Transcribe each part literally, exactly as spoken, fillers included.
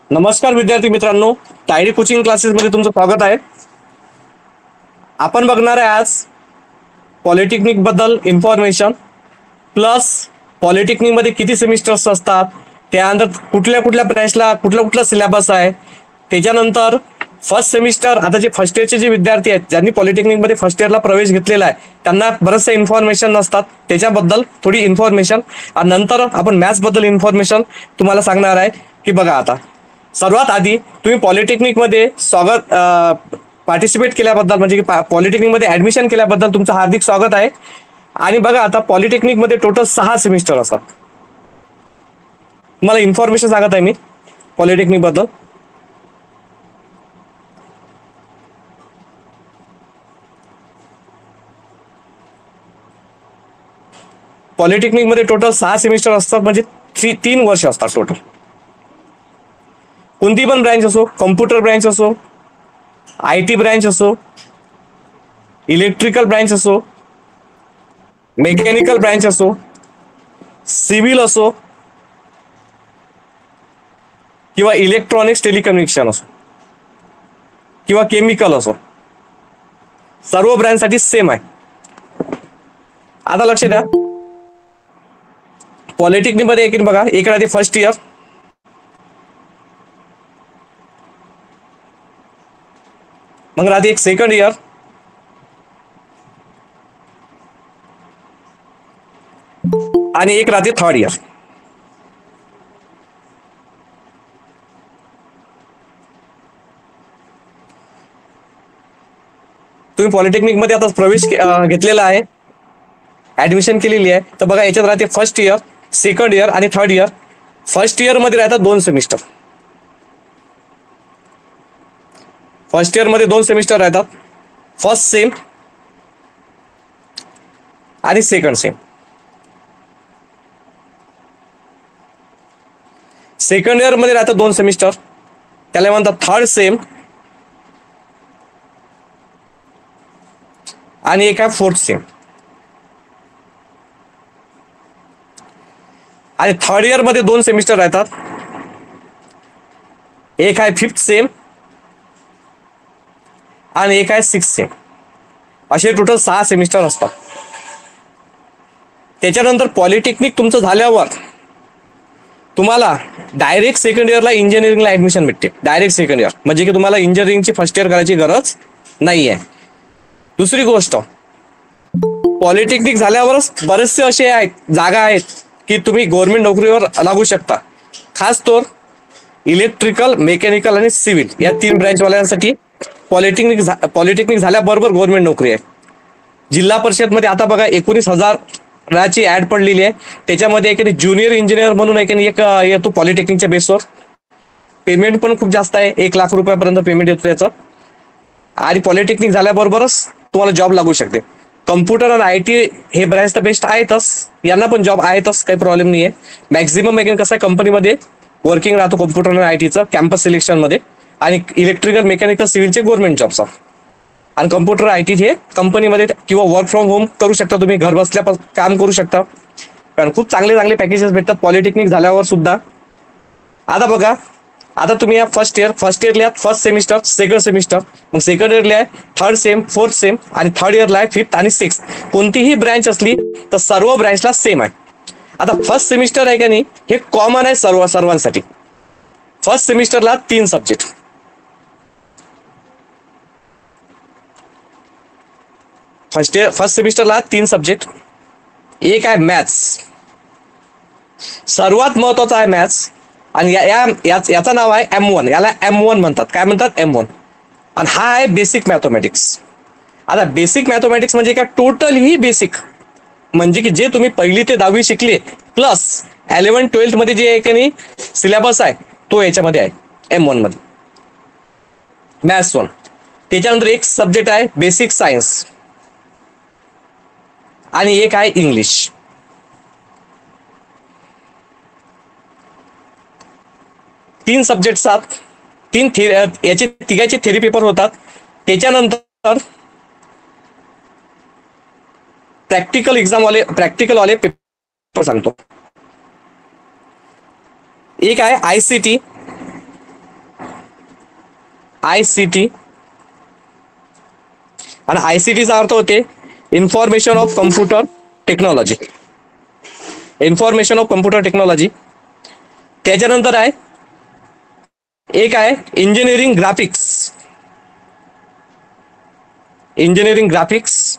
नमस्कार विद्यार्थी मित्रांनो, टायडी कोचिंग क्लासेस मध्ये तुमचं स्वागत आहे. आपण बघणार आहे आज पॉलिटेक्निक बद्दल इन्फॉर्मेशन, प्लस पॉलिटेक्निक मध्ये किती सेमिस्टर्स असतात, त्यानंतर कुठल्या कुठल्या ब्रँचला कुठला कुठला सिलेबस आहे, त्याच्यानंतर फर्स्ट सेमिस्टर. आता जे फर्स्ट इयरचे जे विद्यार्थी आहेत ज्यांनी पॉलिटेक्निक मध्ये फर्स्ट इयरला प्रवेश घेतलेला आहे त्यांना बरेचसे इन्फॉर्मेशन नसतात, त्याच्याबद्दल थोडी इन्फॉर्मेशन. आणि नंतर आपण मॅथ्स बद्दल इन्फॉर्मेशन तुम्हाला सांगणार आहे. की बघा, आता सर्वात आधी तुम्ही पॉलिटेक्निक मध्ये स्वागत पार्टिसिपेट केल्याबद्दल म्हणजे की पॉलिटेक्निक मध्ये ऍडमिशन केल्याबद्दल तुमचं हार्दिक स्वागत आहे. आणि बघा, आता पॉलिटेक्निक मध्ये टोटल सहा सेमिस्टर असतात. तुम्हाला इन्फॉर्मेशन सांगत आहे मी पॉलिटेक्निक बद्दल. पॉलिटेक्निक मध्ये टोटल सहा सेमिस्टर असतात, म्हणजे थ्री तीन वर्ष असतात टोटल. कोणती पण ब्रँच असो, कम्प्युटर ब्रँच असो, आय टी ब्रँच असो, इलेक्ट्रिकल ब्रँच असो, मेकॅनिकल ब्रँच असो, सिव्हिल असो किंवा इलेक्ट्रॉनिक्स टेलिकम्युनिकेशन असो किंवा केमिकल असो, सर्व ब्रँचसाठी सेम आहे. आता लक्ष द्या, पॉलिटेक्निक मध्ये एक बघा, एक राहते फर्स्ट इयर, मग राहते एक सेकंड इयर, आणि एक राहते थर्ड इयर. तुम्ही पॉलिटेक्निक मध्ये आता प्रवेश घेतलेला आहे, ऍडमिशन केलेली आहे, तर बघा याच्यात राहते फर्स्ट इयर, सेकंड इयर आणि थर्ड इयर. फर्स्ट इयर मध्ये राहतात दोन सेमिस्टर. फर्स्ट इयर मध्ये दोन सेमिस्टर राहतात, फर्स्ट सेम आणि सेकंड सेम. सेकंड इयर मध्ये राहतात दोन सेमिस्टर, त्याला म्हणतात थर्ड सेम, आणि एक आहे फोर्थ सेम. आणि थर्ड इयर मध्ये दोन सेमिस्टर राहतात, एक आहे फिफ्थ सेम आणि एक आहे सिक्स सेम. असे टोटल सहा सेमिस्टर असतात. त्याच्यानंतर पॉलिटेक्निक तुमचं झाल्यावर तुम्हाला डायरेक्ट सेकंड इयरला इंजिनिअरिंगला ऍडमिशन भेटते. डायरेक्ट सेकंड इयर म्हणजे की तुम्हाला इंजिनिअरिंगची फर्स्ट इयर करायची गरज नाही आहे. दुसरी गोष्ट, पॉलिटेक्निक झाल्यावरच बरेचसे असे आहेत जागा आहेत की तुम्ही गव्हर्नमेंट नोकरीवर लागू शकता. खास तर इलेक्ट्रिकल, मेकॅनिकल आणि सिव्हिल या तीन ब्रँचवाल्यांसाठी पॉलिटेक्निक पॉलिटेक्निक झाल्याबरोबर गव्हर्नमेंट नोकरी आहे. जिल्हा परिषद मध्ये आता बघा एकोणीस हजाराची ऍड पडलेली आहे. त्याच्यामध्ये एक ज्युनियर इंजिनियर म्हणून एक येतो पॉलिटेक्निकच्या बेसवर. पेमेंट पण खूप जास्त आहे, एक लाख रुपयापर्यंत पेमेंट येतो त्याचं. आणि पॉलिटेक्निक झाल्याबरोबरच तुम्हाला जॉब लागू शकते. कम्प्युटर आणि आय टी हे ब्रँच तर बेस्ट आहेतच, यांना पण जॉब आहेतच, काही प्रॉब्लेम नाही आहे. मॅक्झिमम एक कसं आहे, कंपनीमध्ये वर्किंग राहतो कम्प्युटर आणि आय टीचं कॅम्पस सिलेक्शन मध्ये, आणि इलेक्ट्रिकल, मेकॅनिकल, सिव्हिलचे गव्हर्नमेंट जॉब्स. आणि कम्प्युटर आय टी हे कंपनीमध्ये किंवा वर्क फ्रॉम होम करू शकता, तुम्ही घर बसल्या काम करू शकता, कारण खूप चांगले चांगले पॅकेजेस भेटतात पॉलिटेक्निक झाल्यावर सुद्धा. आता बघा, आता तुम्ही या फर्स्ट इयर फर्स्ट इयरला फर्स्ट सेमिस्टर, सेकंड सेमिस्टर, मग सेकंड इयरला आहे थर्ड सेम, फोर्थ सेम, आणि थर्ड इयरला आहे फिफ्थ आणि सिक्स्थ. कोणतीही ब्रँच असली तर सर्व ब्रँचला सेम आहे. आता फर्स्ट सेमिस्टर आहे का नाही, हे कॉमन आहे सर्व सर्वांसाठी. फर्स्ट सेमिस्टरला तीन सब्जेक्ट. फर्स्ट इयर फर्स्ट सेमिस्टरला तीन सब्जेक्ट. एक आहे मॅथ्स, सर्वात महत्वाचा आहे मॅथ्स, आणि या, या याचं नाव आहे एम वन. याला एम वन म्हणतात. काय म्हणतात? M one. आणि हा आहे बेसिक मॅथमॅटिक्स. आता बेसिक मॅथमॅटिक्स म्हणजे काय? टोटली बेसिक, म्हणजे की जे तुम्ही पहिली ते दहावी शिकले प्लस इलेव्हन ट्वेल्थ मध्ये जे आहे की नाही सिलेबस आहे तो याच्यामध्ये आहे एम वन मध्ये, मॅथ्स वन. त्याच्यानंतर एक सब्जेक्ट आहे बेसिक सायन्स, आणि एक आहे इंग्लिश. तीन सब्जेक्ट सात, तीन याचे तिघाचे थेरी पेपर होतात. त्याच्यानंतर प्रॅक्टिकल एग्जाम वाले प्रॅक्टिकल वाले पेपर सांगतो. एक आहे आयसीटी, आय सी टी. आणि आय सी टीचा अर्थ होते information of computer technology. Information of computer technology. त्याच्यानंतर आहे एक आहे इंजिनिअरिंग ग्राफिक्स. Engineering graphics.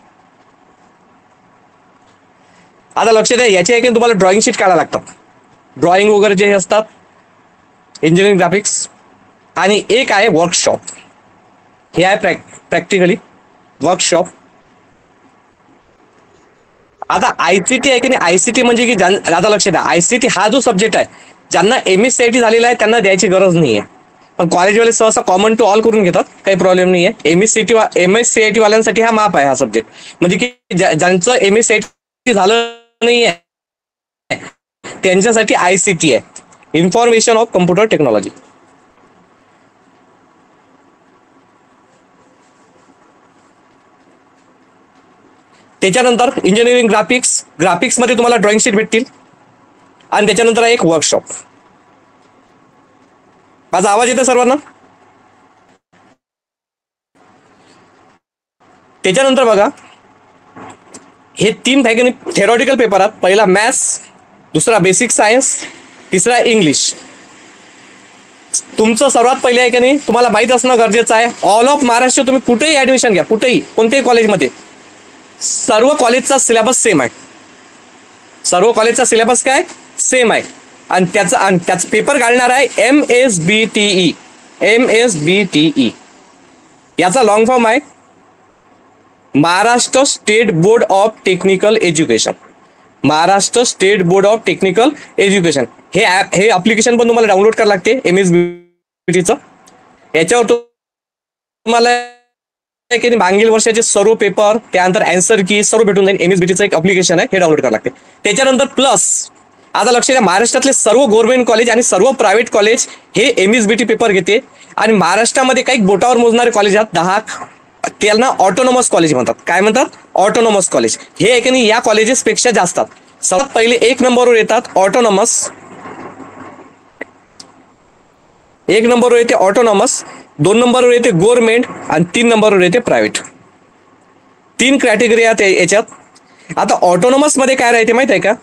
आता लक्ष द्या, याचे आहे की तुम्हाला ड्रॉइंग शीट काढायला लागतात. ड्रॉइंग वगैरे जे असतात इंजिनिअरिंग ग्राफिक्स. आणि एक आहे वर्कशॉप. हे आहे प्रॅक प्रॅक्टिकली वर्कशॉप. आता आयसीटी आहे की नाही, आयसीटी म्हणजे की आता लक्ष द्या, आयसीटी हा जो सब्जेक्ट आहे ज्यांना M S C I T झालेला आहे त्यांना द्यायची गरज नाहीये, पण कॉलेजवाले सहसा कॉमन टू ऑल करून घेतात, काही प्रॉब्लेम नाहीये. M S C T M S C I T वाल्यांसाठी हा माप आहे हा सब्जेक्ट. म्हणजे की ज्यांचं M S C I T झालं नाहीये त्यांच्यासाठी आयसीटी आहे, इन्फॉर्मेशन ऑफ कम्प्युटर टेक्नॉलॉजी. त्याच्यानंतर इंजिनिअरिंग ग्राफिक्स. ग्राफिक्स मध्ये तुम्हाला ड्रॉइंग शीट भेटतील. आणि त्याच्यानंतर एक वर्कशॉप. माझा आवाज येतो सर्वांना? त्याच्यानंतर बघा हे तीन ठिकाणी थेरॉटिकल पेपर आहेत. पहिला मॅथ्स, दुसरा बेसिक सायन्स, तिसरा इंग्लिश. तुमचं सर्वात पहिले आहे की नाही तुम्हाला माहित असणं गरजेचं आहे, ऑल ऑफ महाराष्ट्र तुम्ही कुठेही ऍडमिशन घ्या, कुठेही कोणत्याही कॉलेजमध्ये, सर्व कॉलेजचा सिलेबस सेम आहे. सर्व कॉलेजचा सिलेबस काय सेम आहे. आणि त्याचा आणि त्याचा पेपर काढणार आहे M S B T E. M S B T E याचा लॉंग फॉर्म आहे Maharashtra state board of technical education. Maharashtra state board of technical education हे ऍप हे ऍप्लिकेशन पण तुम्हाला डाउनलोड करावं लागते एम एस बी टीचं. याच्यावर तुम्हाला मागील वर्षाचे सर्व पेपर, त्यानंतर अँसर की सर्व भेटून जाईल. एम एस बी टीचं एक ऍप्लिकेशन आहे, हे डाउनलोड करावं लागते. त्याच्यानंतर प्लस आता लक्ष द्या, महाराष्ट्रातले सर्व गव्हर्नमेंट कॉलेज आणि सर्व प्रायव्हेट कॉलेज हे M S B T paper घेते. आणि महाराष्ट्रामध्ये काही बोटावर मोजणारे कॉलेज आहेत दहा, त्यांना ऑटोनॉमस कॉलेज म्हणतात. काय म्हणतात? Autonomous college. हे आहे की नाही या कॉलेजेस पेक्षा जास्त आहेत. सर्वात पहिले एक नंबरवर येतात ऑटोनॉमस. एक नंबरवर येते ऑटोनॉमस, दोन नंबरवर येते गव्हर्नमेंट आणि तीन नंबरवर येते प्रायव्हेट. तीन कॅटेगरी आहेत याच्यात. आता ऑटोनॉमस मध्ये काय राहते माहित आहे का?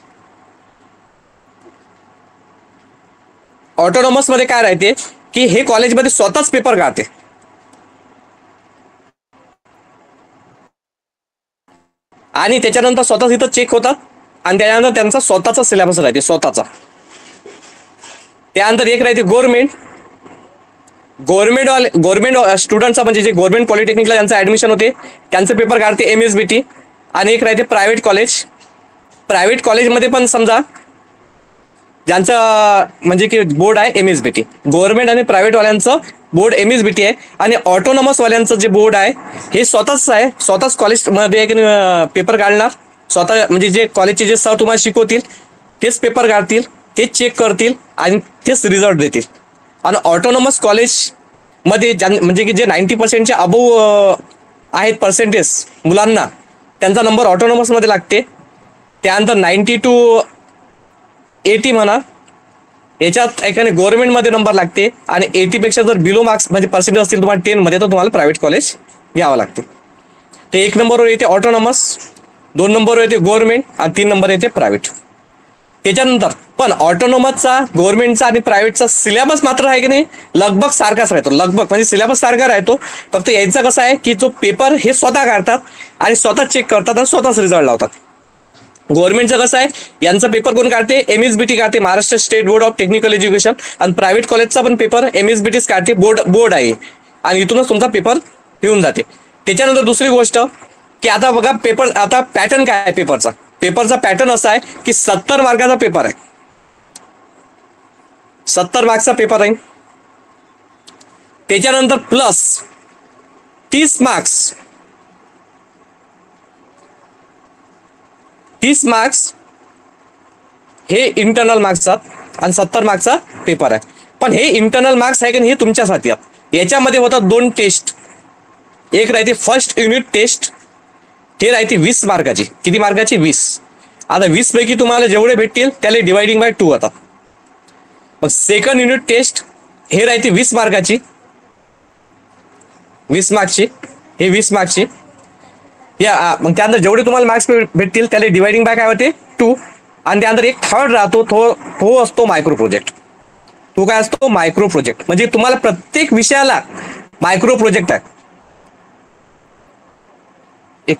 ऑटोनॉमस मध्ये काय राहते की हे कॉलेजमध्ये स्वतःच पेपर काढते. आणि त्याच्यानंतर स्वतःच इथं चेक होतात आणि त्याच्यानंतर त्यांचा स्वतःचा सिलेबस राहते स्वतःचा. त्यानंतर एक राहते गव्हर्नमेंट. गव्हर्नमेंट वाले गव्हर्नमेंट स्टुडंटचा म्हणजे जे गव्हर्नमेंट पॉलिटेक्निकला ज्यांचं ऍडमिशन होते त्यांचं पेपर काढते एम एस बी टी. आणि एक राहते प्रायव्हेट कॉलेज. प्रायव्हेट कॉलेजमध्ये पण समजा ज्यांचं म्हणजे की बोर्ड आहे M S B T. Government आणि प्रायव्हेट वाल्यांचं board M S B T आहे. आणि ऑटोनॉमस वाल्यांचं जे बोर्ड आहे हे स्वतःच आहे, स्वतःच कॉलेजमध्ये पेपर काढणार. स्वतः म्हणजे जे कॉलेजचे जे सर तुम्हाला शिकवतील तेच पेपर काढतील, तेच चेक करतील आणि तेच रिझल्ट देतील. आणि ऑटोनॉमस कॉलेजमध्ये ज्यां म्हणजे की जे नाईन्टी पर्सेंटच्या अबोव आहेत पर्सेंटेज मुलांना, त्यांचा नंबर ऑटोनॉमसमध्ये लागते. त्यानंतर नाईन्टी टू एटी म्हणा याच्यात एखाद्या गव्हर्नमेंटमध्ये नंबर लागते. आणि एटीपेक्षा जर बिलो मार्क्स म्हणजे पर्सेंटेज असतील तुम्हाला टेनमध्ये तर तुम्हाला प्रायव्हेट कॉलेज घ्यावं लागते. ते एक नंबरवर येते ऑटोनॉमस, दोन नंबरवर येते गव्हर्नमेंट आणि तीन नंबर येते प्रायव्हेट. त्याच्यानंतर पण ऑटोनॉमसचा, गव्हर्नमेंटचा आणि प्रायव्हेटचा सिलेबस मात्र आहे की नाही लगभग सारखाच राहतो. लगभग म्हणजे सिलेबस सारखा राहतो. फक्त याचा कसं आहे की जो पेपर हे स्वतः काढतात आणि स्वतः चेक करतात आणि स्वतःच रिझल्ट लावतात. गव्हर्नमेंटचं कसं आहे, यांचा पेपर कोण काढते? एम एस बी टी काढते, Maharashtra state board of technical education. आणि प्रायव्हेट कॉलेजचा पण पेपर एम एस बी टीच काढते, बोर्ड बोर्ड आहे. आणि इथूनच तुमचा पेपर येऊन जाते. त्याच्यानंतर दुसरी गोष्ट की आता बघा पेपर, आता पॅटर्न काय आहे पेपरचा? पेपरचा पॅटर्न असा आहे की सत्तर मार्काचा पेपर आहे. सत्तर मार्क्सचा पेपर आहे. त्याच्यानंतर प्लस तीस मार्क्स तीस मार्क्स हे इंटरनल मार्क्सचा आणि सत्तर मार्क्सचा पेपर आहे. पण हे इंटरनल मार्क्स आहे की हे तुमच्यासाठी आहेत. याच्यामध्ये होतात दोन टेस्ट. एक राहते फर्स्ट युनिट टेस्ट, ते राहते वीस मार्काची. किती मार्काची? वीस. आता वीस पैकी तुम्हाला जेवढे भेटतील त्याला डिवायडिंग बाय टू होतात. मग सेकंड युनिट टेस्ट हे राहते वीस मार्काची. वीस मार्क्सची, हे वीस मार्क्सची. या मग त्यानंतर जेवढे तुम्हाला मार्क्स भेटतील त्याला डिवायडिंग बाय काय होते टू. आणि त्यानंतर एक थर्ड राहतो, तो तो असतो मायक्रो प्रोजेक्ट. तो काय असतो मायक्रो प्रोजेक्ट. म्हणजे तुम्हाला प्रत्येक विषयाला मायक्रो प्रोजेक्ट आहे. एक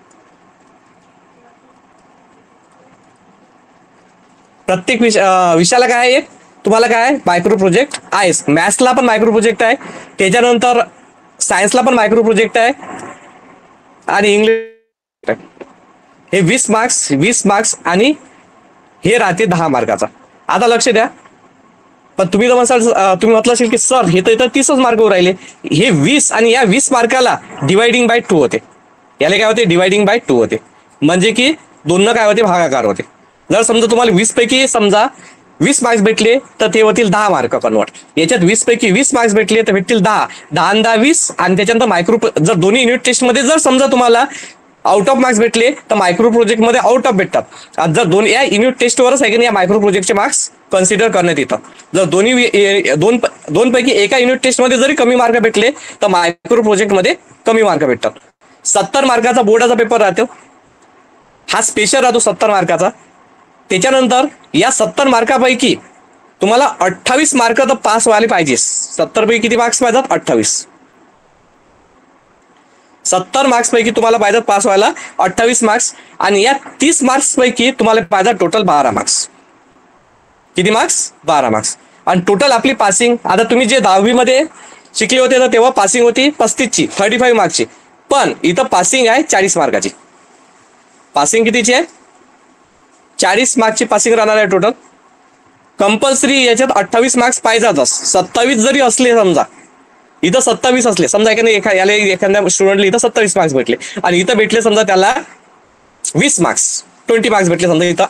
प्रत्येक विषय विषयाला काय आहे, एक तुम्हाला काय मायक्रो प्रोजेक्ट आहे. मॅथ्सला पण मायक्रो प्रोजेक्ट आहे, त्याच्यानंतर सायन्सला पण मायक्रो प्रोजेक्ट आहे, आणि इंग्लिश. हे वीस मार्क्स वीस मार्क्स आणि हे राहते दहा मार्काचा. आता लक्ष द्या. पण तुम्ही तर म्हणसाल, तुम्ही म्हटलं असेल की सर हे तर इथं तीसच मार्कवर राहिले. हे वीस आणि या वीस मार्काला डिवायडिंग बाय टू होते. याला काय होते डिवायडिंग बाय टू होते. म्हणजे की दोन काय होते भागाकार होते. जर समजा तुम्हाला वीस पैकी समजा वीस मार्क्स भेटले तर ते होतील दहा मार्क कन्वर्ट. याच्यात वीस पैकी वीस मार्क्स भेटले तर भेटतील दहा दहा दहा वीस. आणि त्याच्यानंतर मायक्रो जर दोन्ही युनिट टेस्ट मध्ये जर समजा तुम्हाला आउट ऑफ मार्क्स भेटले तर मायक्रो प्रोजेक्ट मध्ये आउट ऑफ भेटतात. आणि जर दोन या युनिट टेस्टवरच आहे की नाही या मायक्रो प्रोजेक्टचे मार्क्स कन्सिडर करण्यात येतात. जर दोन्ही दोन दोन पैकी एका युनिट टेस्ट मध्ये जरी कमी मार्क भेटले तर मायक्रो प्रोजेक्ट मध्ये कमी मार्क भेटतात. सत्तर मार्काचा बोर्डाचा पेपर राहतो, हा स्पेशल राहतो सत्तर मार्काचा. त्याच्यानंतर या सत्तर मार्कापैकी तुम्हाला अठ्ठावीस मार्क तर पास व्हायला पाहिजे. सत्तर पैकी किती मार्क्स पाहिजेत अठ्ठावीस. सत्तर मार्क्स पैकी तुम्हाला पाहिजे पास व्हायला अठ्ठावीस मार्क्स. आणि या तीस मार्क्स पैकी तुम्हाला पाहिजे टोटल बारा मार्क्स. किती मार्क्स बारा मार्क्स. आणि टोटल आपली पासिंग, आता तुम्ही जे दहावी मध्ये शिकले होते तर तेव्हा पासिंग होती पस्तीसची थर्टी फाईव्ह मार्क्सची. पण इथं पासिंग आहे चाळीस मार्काची. पासिंग कितीची आहे चाळीस मार्क्सची पासिंग राहणार आहे टोटल. कंपल्सरी याच्यात अठ्ठावीस मार्क्स पाहिजेतच. सत्तावीस जरी असले समजा इथं सत्तावीस असले समजा एखाद्या एखा याला एखाद्या स्टुडंटला इथं सत्तावीस मार्क्स भेटले आणि इथं भेटले समजा त्याला वीस मार्क्स ट्वेंटी मार्क्स भेटले समजा इथं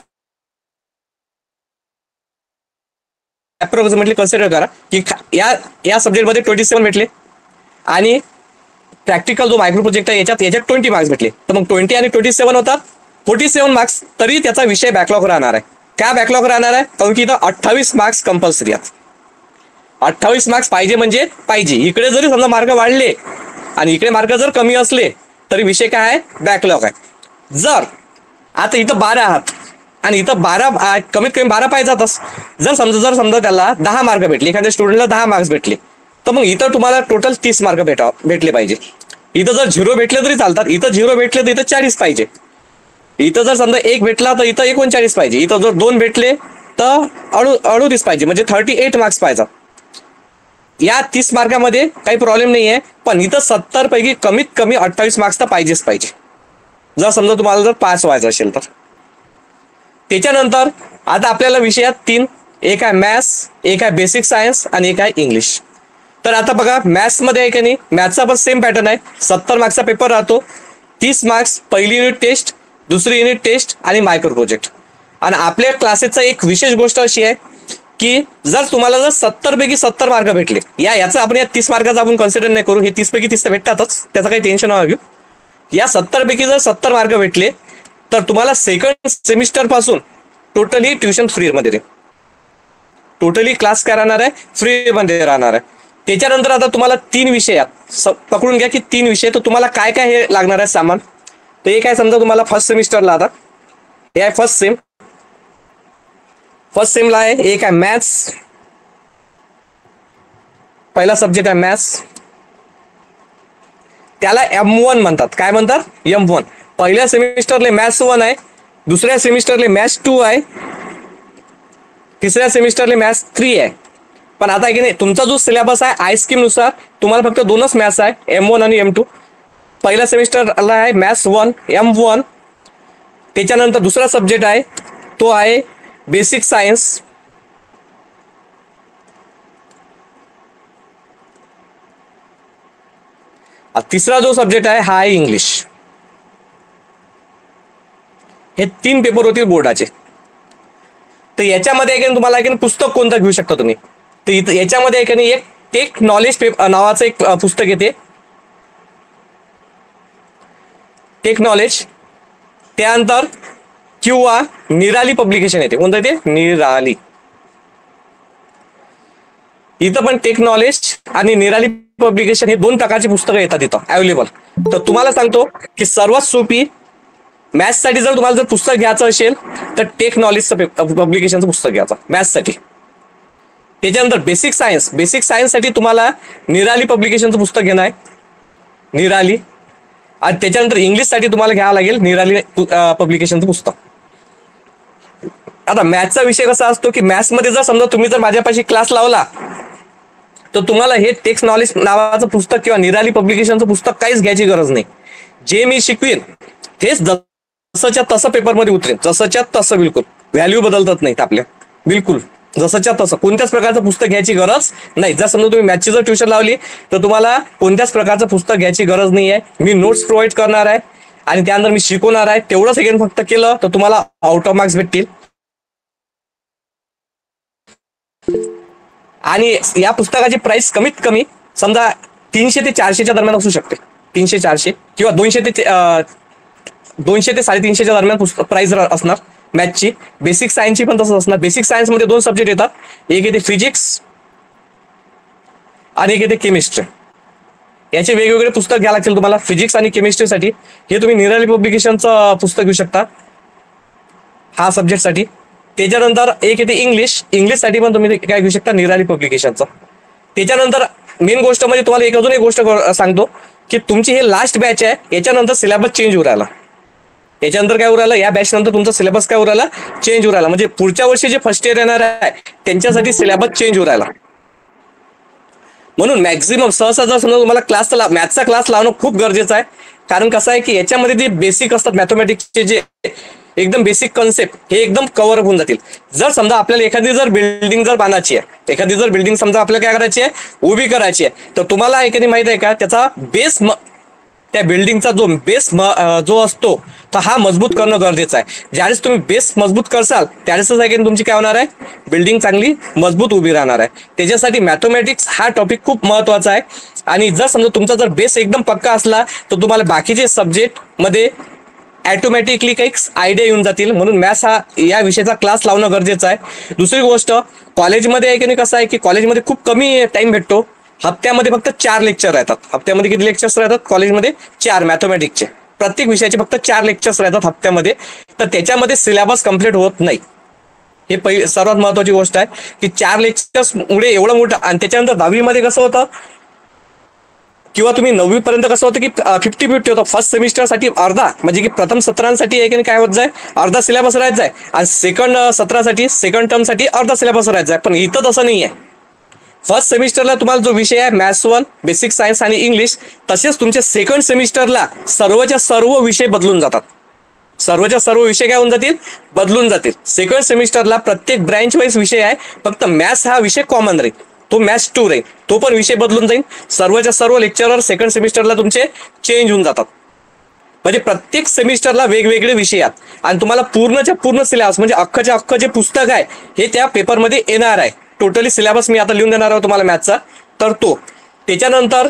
अप्रॉक्सिमेटली कन्सिडर करा की या या सब्जेक्टमध्ये ट्वेंटी सेवन भेटले आणि प्रॅक्टिकल जो मायक्रो प्रोजेक्ट आहे याच्यात याच्यात ट्वेंटी मार्क्स भेटले. तर मग ट्वेंटी आणि ट्वेंटी सेवन होतात फोर्टी सेवन मार्क्स. तरी त्याचा विषय बॅकलॉग राहणार आहे. काय बॅकलॉग राहणार आहे कारण की इथं अठ्ठावीस मार्क्स कंपल्सरी आहेत. अठ्ठावीस मार्क्स पाहिजे म्हणजे पाहिजे. इकडे जरी समजा मार्क वाढले आणि इकडे मार्क जर कमी असले तरी विषय काय आहे बॅकलॉग आहे. जर आता इथं बारा आहात आणि इथं बारा कमीत कमी बारा पाहिजेतच. जर समजा जर समजा त्याला दहा मार्क भेटले, एखाद्या स्टुडंटला दहा मार्क्स भेटले तर मग इथं तुम्हाला टोटल तीस मार्क भेटा भेटले पाहिजे. इथं जर झिरो भेटले तरी चालतात. इथं झिरो भेटले तर इथं चाळीस पाहिजे. इथं जर समजा एक भेटला तर इथं एकोणचाळीस पाहिजे. इथं जर दोन भेटले तर अडू अडोतीस पाहिजे म्हणजे थर्टी एट मार्क्स पाहिजे. या तीस मार्कामध्ये काही प्रॉब्लेम नाही आहे. पण इथं सत्तर पैकी कमीत कमी अठ्ठावीस मार्क्स तर पाहिजेच पाहिजे जर समजा तुम्हाला जर पास व्हायचं असेल तर. त्याच्यानंतर आता आपल्याला विषयात तीन, एक आहे मॅथ्स, एक आहे बेसिक सायन्स आणि एक आहे इंग्लिश. तर आता बघा मॅथ्समध्ये आहे की नाही, मॅथ्सचा पण सेम पॅटर्न आहे. सत्तर मार्क्सचा पेपर राहतो, तीस मार्क्स पहिली युनिट टेस्ट, दुसरी युनिट टेस्ट आणि मायक्रो प्रोजेक्ट. आणि आपल्या क्लासेसचा एक विशेष गोष्ट अशी आहे की जर तुम्हाला जर सत्तर पैकी सत्तर मार्क भेटले, या याचं आपण या तीस मार्काचं आपण कन्सिडर नाही करू, हे तीस पैकी तीस तर भेटतातच, त्याचं काही टेन्शन नका घेऊ. या सत्तर पैकी जर सत्तर मार्क भेटले तर तुम्हाला सेकंड सेमिस्टर पासून टोटली ट्युशन फ्री मध्ये राहील. टोटली क्लास काय राहणार आहे फ्री मध्ये राहणार आहे. त्याच्यानंतर आता तुम्हाला तीन विषय पकडून घ्या की तीन विषय. तर तुम्हाला काय काय हे लागणार आहे सामान. तर एक आहे समजा तुम्हाला फर्स्ट सेमिस्टरला, आता हे आहे फर्स्ट सेम. फर्स्ट सेमला आहे एक आहे मॅथ्स, पहिला सब्जेक्ट आहे मॅथ्स. त्याला एम वन म्हणतात. काय म्हणतात एम वन. पहिल्या सेमिस्टरले मॅथ्स वन आहे, दुसऱ्या सेमिस्टरले मॅथ्स टू आहे, तिसऱ्या सेमिस्टरले मॅथ्स थ्री आहे. पण आता की नाही तुमचा जो सिलेबस आहे आय स्कीम नुसार तुम्हाला फक्त दोनच मॅथ्स आहे, एम वन आणि एम टू. पहिल्या सेमिस्टरला आहे मॅथ्स वन एम वन. त्याच्यानंतर दुसरा सब्जेक्ट आहे तो आहे बेसिक सायन्स. तिसरा जो सब्जेक्ट आहे हा आहे इंग्लिश. हे तीन पेपर होतील बोर्डाचे. तर याच्यामध्ये आहे की तुम्हाला की पुस्तक कोणतं घेऊ शकता तुम्ही. तर याच्यामध्ये आहे की एक टेक नॉलेज पेपर नावाचं एक पुस्तक येते, टेक नॉलेज. त्यानंतर किंवा निराली पब्लिकेशन येते. कोणतं ते निराली. इथं पण टेक नॉलेज आणि निराली पब्लिकेशन हे दोन प्रकारची पुस्तकं येतात इथं अवेलेबल. तर तुम्हाला सांगतो की सर्वात सोपी मॅथ्ससाठी जर तुम्हाला जर पुस्तक घ्यायचं असेल तर टेक नॉलेजचं पब्लिकेशनचं पुस्तक घ्यायचं मॅथ्ससाठी. त्याच्यानंतर बेसिक सायन्स बेसिक सायन्ससाठी तुम्हाला निराली पब्लिकेशनचं पुस्तक घेणं आहे, निराली. आणि त्याच्यानंतर इंग्लिशसाठी तुम्हाला घ्यावं लागेल निराली पब्लिकेशनचं पुस्तक. आता मॅथ्सचा विषय कसा असतो की मॅथ्समध्ये जर समजा तुम्ही जर माझ्यापाशी क्लास लावला तर तुम्हाला हे टेक्स्ट नॉलेज नावाचं पुस्तक किंवा निराली पब्लिकेशनचं पुस्तक काहीच घ्यायची गरज नाही. जे मी शिकवीन तेच जसंच्या तसं पेपरमध्ये उतरेल, जसंच्या तसं. बिलकुल व्हॅल्यू बदलतात नाहीत आपल्या, बिलकुल जसंच्या तसं. कोणत्याच प्रकारचं पुस्तक घ्यायची गरज नाही. जर समजा तुम्ही मॅथची जर ट्युशन लावली तर तुम्हाला कोणत्याच प्रकारचं पुस्तक घ्यायची गरज नाही आहे. मी नोट्स प्रोव्हाइड करणार आहे आणि त्यानंतर मी शिकवणार आहे. तेवढं सेकंड फक्त केलं तर तुम्हाला आउट ऑफ मार्क्स भेटतील. आणि या पुस्तकाची प्राइस कमीत कमी समजा तीनशे ते चारशेच्या दरम्यान असू शकते. तीनशे चारशे किंवा दोनशे ते दोनशे ते साडेतीनशेच्या दरम्यान पुस्तक प्राइस असणार मॅथची. बेसिक सायन्सची पण तसंच असणार. बेसिक सायन्समध्ये दोन सब्जेक्ट येतात, एक येते फिजिक्स आणि एक येते केमिस्ट्री. याचे वेगवेगळे पुस्तक घ्यायला लागतील तुम्हाला फिजिक्स आणि केमिस्ट्रीसाठी. हे तुम्ही निराली पब्लिकेशनचं पुस्तक घेऊ शकता हा सब्जेक्टसाठी. त्याच्यानंतर एक येते इंग्लिश, इंग्लिशसाठी पण तुम्ही काय घेऊ शकता निराली पब्लिकेशनचं. त्याच्यानंतर मेन गोष्ट म्हणजे तुम्हाला एक अजून एक गोष्ट सांगतो की तुमची हे लास्ट बॅच आहे, याच्यानंतर सिलेबस चेंज होऊ राहिला. याच्यानंतर काय उरायला, या बॅच नंतर तुमचा सिलेबस काय उरायला, चेंज होऊ राहिला. म्हणजे पुढच्या वर्षी जे फर्स्ट इयर येणार आहे त्यांच्यासाठी सिलेबस चेंज होऊ राहिला. म्हणून मॅक्झिमम सहसा जर समजा तुम्हाला क्लास मॅथचा क्लास लावणं खूप गरजेचं आहे. कारण कसं आहे की याच्यामध्ये जे बेसिक असतात मॅथमॅटिक्सचे जे एकदम बेसिक कन्सेप्ट हे एकदम कव्हर होऊन जातील. जर समजा आपल्याला एखादी जर बिल्डिंग जर बांधायची आहे, एखादी जर बिल्डिंग समजा आपल्याला काय करायची आहे, उभी करायची आहे, तर तुम्हाला एखादी माहित आहे का त्याचा बेस, त्या बिल्डिंगचा जो बेस जो असतो तर हा मजबूत करणं गरजेचं आहे. ज्यावेळेस तुम्ही बेस मजबूत करसाल त्यावेळेसच आहे तुमची काय होणार आहे, बिल्डिंग चांगली मजबूत उभी राहणार आहे. त्याच्यासाठी मॅथमॅटिक्स हा टॉपिक खूप महत्वाचा आहे. आणि जर समजा तुमचा जर बेस एकदम पक्का असला तर तुम्हाला बाकीचे सब्जेक्ट मध्ये ऑटोमॅटिकली काही आयडिया येऊन जातील. म्हणून मॅथ्स हा या विषयाचा क्लास लावणं गरजेचं आहे. दुसरी गोष्ट कॉलेजमध्ये आहे की नाही, कसं आहे की कॉलेजमध्ये खूप कमी टाइम भेटतो. हप्त्यामध्ये फक्त चार लेक्चर राहतात. हप्त्यामध्ये किती लेक्चर्स राहतात कॉलेजमध्ये, चार मॅथमॅटिक्सचे. प्रत्येक विषयाचे फक्त चार लेक्चर्स राहतात हप्त्यामध्ये. तर त्याच्यामध्ये सिलेबस कम्प्लीट होत नाही. हे पहिली सर्वात महत्वाची गोष्ट आहे की चार लेक्चर्स मुळे एवढं मोठं. आणि त्याच्यानंतर दहावीमध्ये कसं होतं किंवा तुम्ही नववी पर्यंत कसं होतं की फिफ्टी फिफ्टी होतं. फर्स्ट सेमिस्टरसाठी अर्धा, म्हणजे की प्रथम सत्रांसाठी आहे काय होत जाय, अर्धा सिलेबस राहायचा आहे. आणि सेकंड सत्रासाठी, सेकंड टर्मसाठी अर्धा सिलेबस राहायचा आहे. पण इथं तसं नाही आहे. फर्स्ट सेमिस्टरला तुम्हाला जो विषय आहे मॅथ्स वन, बेसिक सायन्स आणि इंग्लिश, तसेच तुमच्या सेकंड सेमिस्टरला सर्वच्या सर्व विषय बदलून जातात. सर्वच्या सर्व विषय काय होऊन जातील, बदलून जातील. सेकंड सेमिस्टरला प्रत्येक ब्रँच वाईज विषय आहे, फक्त मॅथ्स हा विषय कॉमन राहील, तो मॅथ्स टू राहील, तो पण विषय बदलून जाईल. सर्वच्या सर्व लेक्चरर सेकंड सेमिस्टरला तुमचे चेंज होऊन जातात. म्हणजे प्रत्येक सेमिस्टरला वेगवेगळे विषय आहेत. आणि तुम्हाला पूर्णच्या पूर्ण सिलेबस म्हणजे अख्खच्या अख्खं जे पुस्तक आहे हे त्या पेपरमध्ये येणार आहे. टोटली सिलेबस मी आता लिहून देणार आहे तुम्हाला मॅथचा, तर तो. त्याच्यानंतर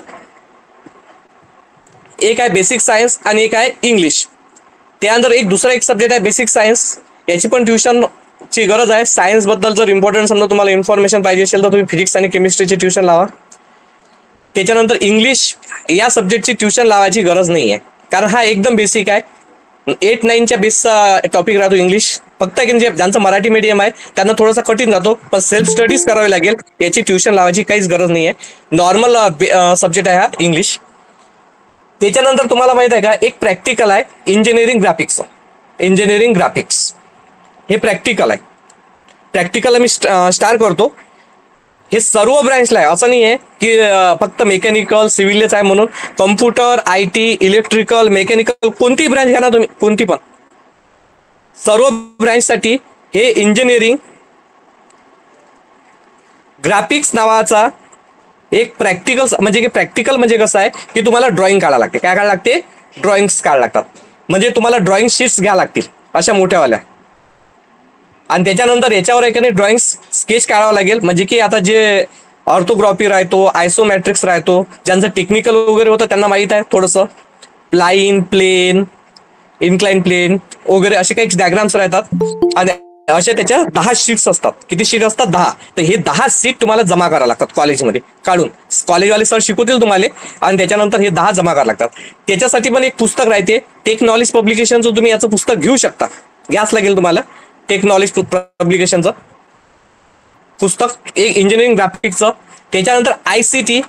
एक आहे बेसिक सायन्स आणि एक आहे इंग्लिश. त्यानंतर एक दुसरा एक सब्जेक्ट आहे बेसिक सायन्स, याची पण ट्युशन ची गरज आहे. सायन्स बद्दल जर इम्पॉर्टंट समजा तुम्हाला इन्फॉर्मेशन पाहिजे असेल तर तुम्ही फिजिक्स आणि केमिस्ट्रीची ट्युशन लावा. त्याच्यानंतर इंग्लिश या सब्जेक्टची ट्युशन लावायची गरज नाही आहे, कारण हा एकदम बेसिक आहे. एट नाईनच्या बेसचा टॉपिक राहतो इंग्लिश. फक्त की जे ज्यांचं मराठी मीडियम आहे त्यांना थोडासा कठीण जातो, पण सेल्फ स्टडीज करावी लागेल. याची ट्युशन लावायची काहीच गरज नाही आहे. नॉर्मल सब्जेक्ट आहे हा इंग्लिश. त्याच्यानंतर तुम्हाला माहित आहे का एक प्रॅक्टिकल आहे इंजिनिअरिंग ग्राफिक्स. इंजिनिअरिंग ग्राफिक्स हे प्रॅक्टिकल आहे. प्रॅक्टिकल मी स्टार्ट करतो. हे सर्व ब्रँचला आहे, असं नाही आहे की फक्त मेकॅनिकल सिव्हिलच आहे म्हणून. Computer, I T, electrical, mechanical, कोणती ब्रँच घ्या ना तुम्ही, कोणती पण, सर्व ब्रँचसाठी हे इंजिनिअरिंग ग्राफिक्स नावाचा एक प्रॅक्टिकल, म्हणजे की प्रॅक्टिकल म्हणजे कसं आहे की तुम्हाला ड्रॉइंग काढायला लागते. काय काढायला लागते, ड्रॉइंग्स काढायला लागतात. म्हणजे तुम्हाला ड्रॉइंग शीट्स घ्यावं लागतील अशा मोठ्यावाल्या. आणि त्याच्यानंतर याच्यावर एक नाही ड्रॉइंग स्केच काढावं लागेल. म्हणजे की आता जे ऑर्थोग्राफी राहतो, आयसोमॅट्रिक्स राहतो, ज्यांचं टेक्निकल वगैरे होतं त्यांना माहित आहे थोडंसं. लाईन, प्लेन, इन्क्लाइन प्लेन वगैरे असे काही डायग्राम्स राहतात. आणि अशा त्याच्या दहा शीट्स असतात. किती शीट असतात? दहा. तर हे दहा सीट तुम्हाला जमा करावं लागतात कॉलेजमध्ये काढून. कॉलेजवाले सर शिकवतील तुम्हाला आणि त्याच्यानंतर हे दहा जमा करावं लागतात. त्याच्यासाठी पण एक पुस्तक राहते, टेक नॉलेज पब्लिकेशनचं. तुम्ही याचं पुस्तक घेऊ शकता, घ्याच लागेल तुम्हाला. टेक नॉलेज पब्लिकेशनचं पुस्तक, एक इंजिनिअरिंग ग्राफिक्सचं. त्याच्यानंतर I C T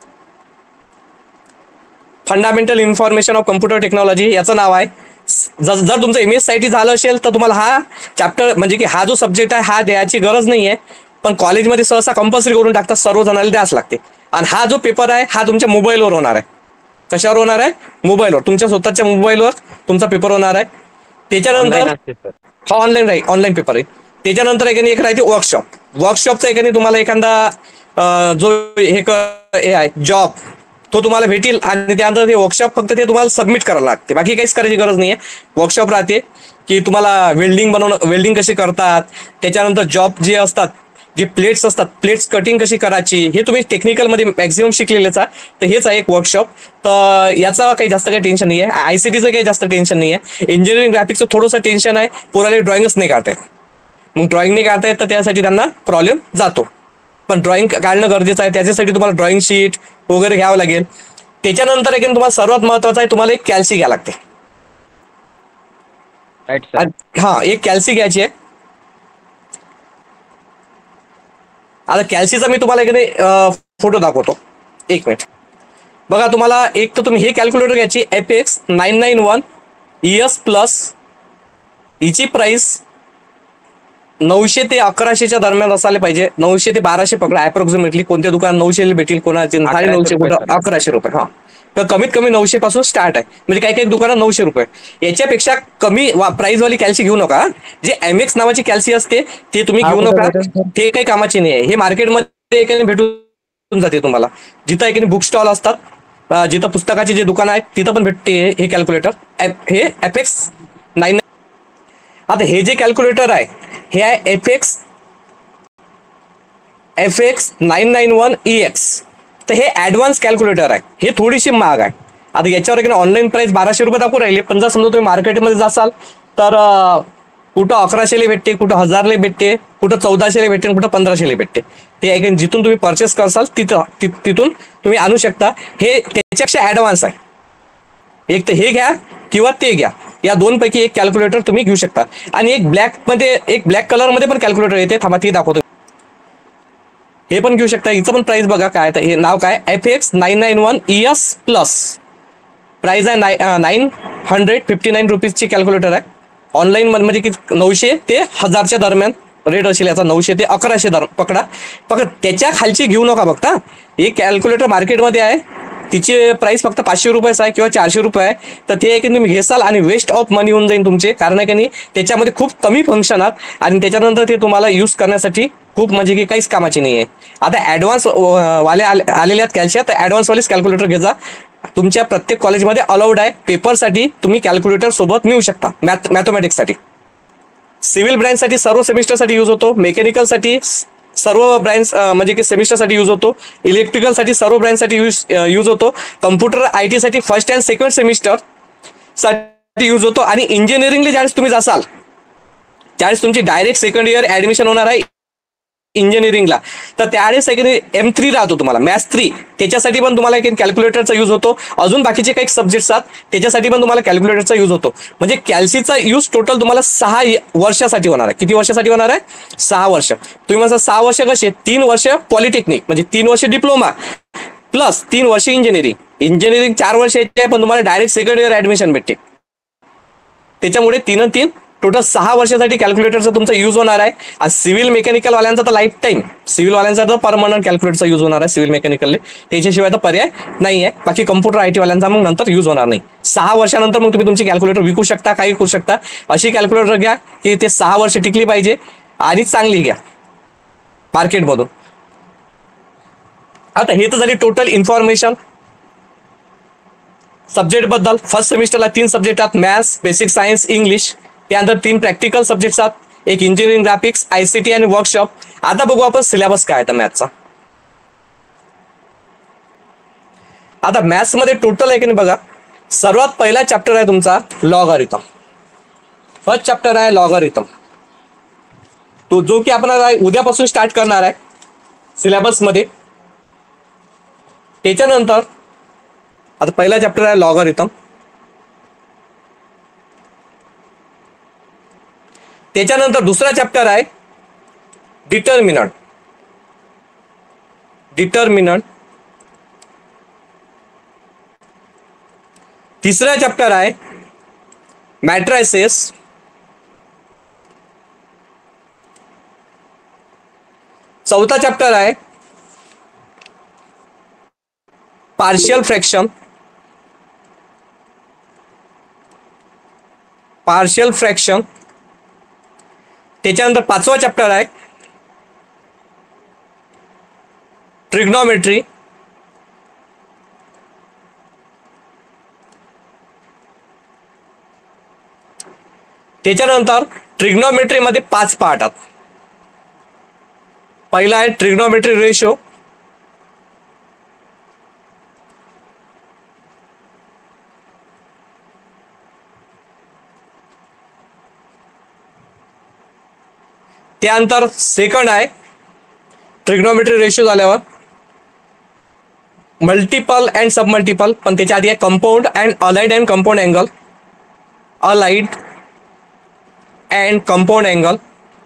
fundamental information of computer technology याचं नाव आहे. जर जर तुमचं M S C I T झालं असेल तर तुम्हाला हा चॅप्टर म्हणजे की हा जो सब्जेक्ट आहे हा द्यायची गरज नाही आहे, पण कॉलेजमध्ये सहसा कंपल्सरी करून टाकतात, सर्व जणांना द्यास लागते. आणि हा जो पेपर आहे हा तुमच्या मोबाईलवर होणार आहे. कशावर होणार आहे? मोबाईलवर, तुमच्या स्वतःच्या मोबाईलवर तुमचा पेपर होणार आहे. त्याच्यानंतर हा ऑनलाईन राहील, ऑनलाईन पेपर आहे. त्याच्यानंतर एकाने एक राहते वर्कशॉप. वर्कशॉपचा एकाने तुम्हाला एखादा जो हे आहे जॉब तो तुम्हाला भेटेल आणि त्यानंतर ते वर्कशॉप फक्त ते तुम्हाला सबमिट करायला लागते, बाकी काहीच करायची गरज नाही आहे. वर्कशॉप राहते की तुम्हाला वेल्डिंग बनवणं, वेल्डिंग कशी करतात, त्याच्यानंतर जॉब जे असतात, जे प्लेट्स असतात, प्लेट्स कटिंग कशी करायची, हे तुम्ही टेक्निकलमध्ये मॅक्झिमम शिकलेलेच आहे. तर हेच आहे एक वर्कशॉप. तर याचा काही जास्त काही टेन्शन नाही आहे. आयसीटीचं काही जास्त टेन्शन नाही आहे. इंजिनिअरिंग ग्राफिक्सचं थोडंसं टेन्शन आहे, पोराले ड्रॉइंगच नाही काढता येत. मग ड्रॉइंग नाही काढता येत तर त्यासाठी त्यांना प्रॉब्लेम जातो. पण ड्रॉइंग काढणं गरजेचं आहे, त्याच्यासाठी तुम्हाला ड्रॉइंग शीट वगैरे घ्यावं लागेल. त्याच्यानंतर एक तुम्हाला सर्वात महत्वाचं आहे, तुम्हाला एक कॅल्सी घ्यावी लागते. हा, एक कॅल्सी घ्यायची आहे. आता कॅल्सीचा मी तुम्हाला एखादे फोटो दाखवतो, एक मिनिट बघा. तुम्हाला एक तर तुम्ही हे कॅल्क्युलेटर घ्यायची, F X nine nine one E S plus. हिची प्राइस नऊशे ते अकराशेच्या दरम्यान असायला पाहिजे. नऊशे ते बाराशे पकडा अप्रॉक्सिमेटली. कोणत्या दुकान नऊशे भेटेल, कोणाचे साडे नऊशे, कुठं अकराशे रुपये. हा, तर कमीत कमी नऊशे पासून स्टार्ट आहे. म्हणजे काही काही दुकानात नऊशे रुपये. याच्यापेक्षा कमी प्राइस वाली कॅल्सी घेऊ नका. जे एम एक्स नावाची कॅल्सी असते ते तुम्ही घेऊ नका, ते काही कामाची नाही आहे. हे मार्केटमध्ये एकाने भेटून जाते तुम्हाला. जिथं एकाने बुक स्टॉल असतात, जिथं पुस्तकाचे जे दुकान आहेत तिथं पण भेटते हे कॅल्क्युलेटर. हे एफ एक्स नाईन. आता हे जे कॅल्क्युलेटर आहे हे आहे F X F X nine nine one E X. तर हे ऍडव्हान्स कॅल्क्युलेटर आहे, हे थोडीशी महाग आहे. आता याच्यावर ऑनलाईन प्राइस बाराशे रुपये दाखवू राहिले, पण जर समजा तुम्ही मार्केटमध्ये जासाल तर कुठं अकराशेला भेटते, कुठं हजारला भेटते, कुठं चौदाशेला भेटते, कुठं पंधराशेला भेटते. ते ऐकून जिथून तुम्ही परचेस करसाल तिथं तिथून तुम्ही आणू शकता. हे त्याच्यापेक्षा ऍडव्हान्स आहे. एक तर हे घ्या किंवा ते घ्या, या दोन पैकी एक कॅल्क्युलेटर तुम्ही घेऊ शकता. आणि एक ब्लॅक मध्ये, एक ब्लॅक कलर मध्ये पण कॅल्क्युलेटर येते, थांबा ती दाखवतो. हे पण घेऊ शकता. हिचं पण प्राइस बघा काय, हे नाव काय, F X nine nine one E S plus. Price आहे nine nine hundred fifty nine रुपीजची कॅल्क्युलेटर आहे. ऑनलाईन म्हणजे की नऊशे ते हजारच्या दरम्यान रेट असेल याचा. नऊशे ते अकराशे दर पकडा. फक्त त्याच्या खालची घेऊ नका. बघता हे कॅल्क्युलेटर मार्केटमध्ये आहे, तिची प्राइस फक्त पाचशे रुपयेच आहे किंवा चारशे रुपये आहे. तर ते की तुम्ही घेसाल आणि वेस्ट ऑफ मनी होऊन जाईल तुमचे. कारण आहे की नाही त्याच्यामध्ये खूप कमी फंक्शन आहेत आणि त्याच्यानंतर ते तुम्हाला यूज करण्यासाठी खूप म्हणजे की काहीच कामाची नाही आहे. आता ॲडव्हान्स वाले आले आलेले आहेत कॅल्सी, तर ॲडव्हान्सवालेच कॅल्क्युलेटर घ्या. तुमच्या प्रत्येक कॉलेजमध्ये अलाउड आहे. पेपरसाठी तुम्ही कॅल्क्युलेटर सोबत नेऊ शकता. मॅथ मॅथमॅटिक्ससाठी, सिव्हिल ब्रँचसाठी सर्व सेमिस्टरसाठी यूज होतो. मेकॅनिकलसाठी सर्व ब्रँच म्हणजे की सेमिस्टरसाठी यूज होतो. इलेक्ट्रिकलसाठी सर्व ब्रँचसाठी यूज यूज होतो. कम्प्युटर आय टी साठी फर्स्ट अँड सेकंड सेमिस्टर साठी यूज होतो. आणि इंजिनिअरिंगला ज्यावेळेस तुम्ही जासाल त्यावेळेस तुमची डायरेक्ट सेकंड इयर ऍडमिशन होणार आहे इंजिनिअरिंगला. तर त्यावेळेस एम थ्री राहतो तुम्हाला, मॅथ्स थ्री, त्याच्यासाठी पण तुम्हाला एक कॅल्क्युलेटरचा यूज होतो. अजून बाकीचे काही सब्जेक्ट्स आहेत त्याच्यासाठी पण तुम्हाला कॅल्क्युलेटरचा यूज होतो. म्हणजे कॅल्सीचा यूज टोटल तुम्हाला सहा वर्षासाठी होणार आहे. किती वर्षासाठी होणार आहे? सहा वर्ष. तुम्ही म्हणता सहा वर्ष कसे? तीन वर्ष पॉलिटेक्निक म्हणजे तीन वर्ष डिप्लोमा प्लस तीन वर्ष इंजिनिअरिंग. इंजिनिअरिंग चार वर्ष आहे पण तुम्हाला डायरेक्ट सेकंड इयर ऍडमिशन भेटते. त्याच्यामुळे तीन तीन टोटल सहा वर्षासाठी कॅल्क्युलेटरचा तुमचा यूज होणार आहे. आणि सिव्हिल मेकॅनिकल वाल्यांचा तर लाईफ टाईम, सिव्हिल वाल्यांचा तर परमनंट कॅल्क्युलेटरचा यूज होणार आहे. सिव्हिल मेकॅनिकलने त्याच्याशिवाय तर पर्याय नाही आहे. बाकी कम्प्युटर आय टी वाल्यांचा मग नंतर यूज होणार नाही. सहा वर्षानंतर मग तुम्ही तुमची कॅल्क्युलेटर विकू शकता, काही करू शकता. अशी कॅल्क्युलेटर घ्या की ते सहा वर्ष टिकली पाहिजे आणि चांगली घ्या मार्केटमधून. आता हे तर झाली टोटल इन्फॉर्मेशन सब्जेक्ट बद्दल. फर्स्ट सेमिस्टरला तीन सब्जेक्ट आहेत, मॅथ्स, बेसिक सायन्स, इंग्लिश. त्यानंतर तीन प्रॅक्टिकल सब्जेक्ट्स आहेत, एक इंजिनिअरिंग ग्राफिक्स, आयसीटी आणि वर्कशॉप. आता बघू आपण सिलेबस काय आहे मॅथ्सचा. आता मॅथ्स मध्ये टोटल आहे की नाही बघा. सर्वात पहिला चॅप्टर आहे तुमचा लॉगॅरिथम. फर्स्ट चॅप्टर आहे लॉगॅरिथम. तो जो की आपण उद्यापासून स्टार्ट करणार आहे सिलेबस मध्ये. त्याच्यानंतर आता पहिला चॅप्टर आहे लॉगरिथम. त्याच्यानंतर दुसरा चॅप्टर आहे डिटर्मिनंट. डिटर्मिनंट तिसरा चॅप्टर आहे मॅट्रायसेस. चौथा चॅप्टर आहे पार्शियल फ्रॅक्शन. पार्शियल फ्रॅक्शन त्याच्यानंतर पाचवा चॅप्टर आहे ट्रिग्नोमेट्री. त्याच्यानंतर ट्रिग्नोमेट्री मध्ये पाच पार्ट आहेत. पहिला आहे ट्रिग्नोमेट्री रेशो. त्यानंतर सेकंड आहे ट्रिग्नोमेट्री रेशो झाल्यावर मल्टिपल अँड सबमल्टिपल, पण त्याच्या आधी आहे compound and allied and compound angle. Allied and compound angle.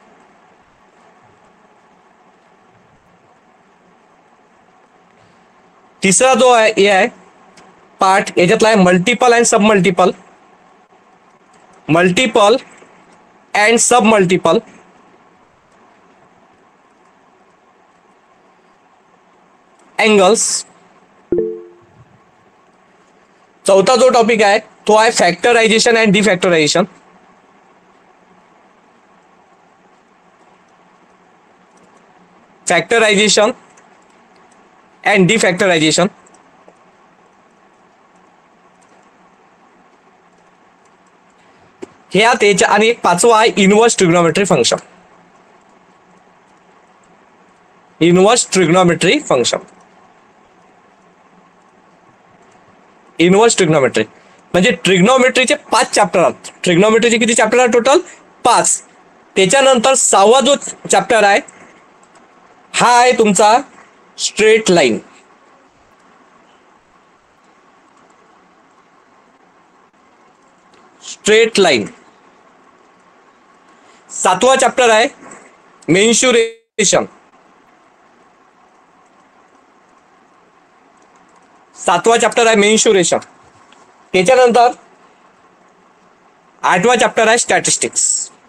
तिसरा जो आहे हे आहे पार्ट याच्यातला आहे multiple and submultiple. Multiple and submultiple. Angles. चौथा जो टॉपिक आहे तो आहे factorisation and defactorisation. Factorisation and defactorisation. हे त्याच्या आणि एक पाचवा आहे inverse trigonometry function. Inverse trigonometry function. Inverse trigonometry म्हणजे ट्रिग्नोमेट्रीचे पाच चॅप्टर आहेत. ट्रिग्नोमेट्रीचे किती चॅप्टर आहेत टोटल? पाच. त्याच्यानंतर सहावा जो चॅप्टर आहे हा आहे तुमचा स्ट्रेट लाईन. Straight line. सातवा चॅप्टर आहे मेन्शुरेशन. सातवा चॅप्टर आहे मेन्शुरेशन. त्याच्यानंतर आठवा चॅप्टर आहे स्टॅटिस्टिक्स.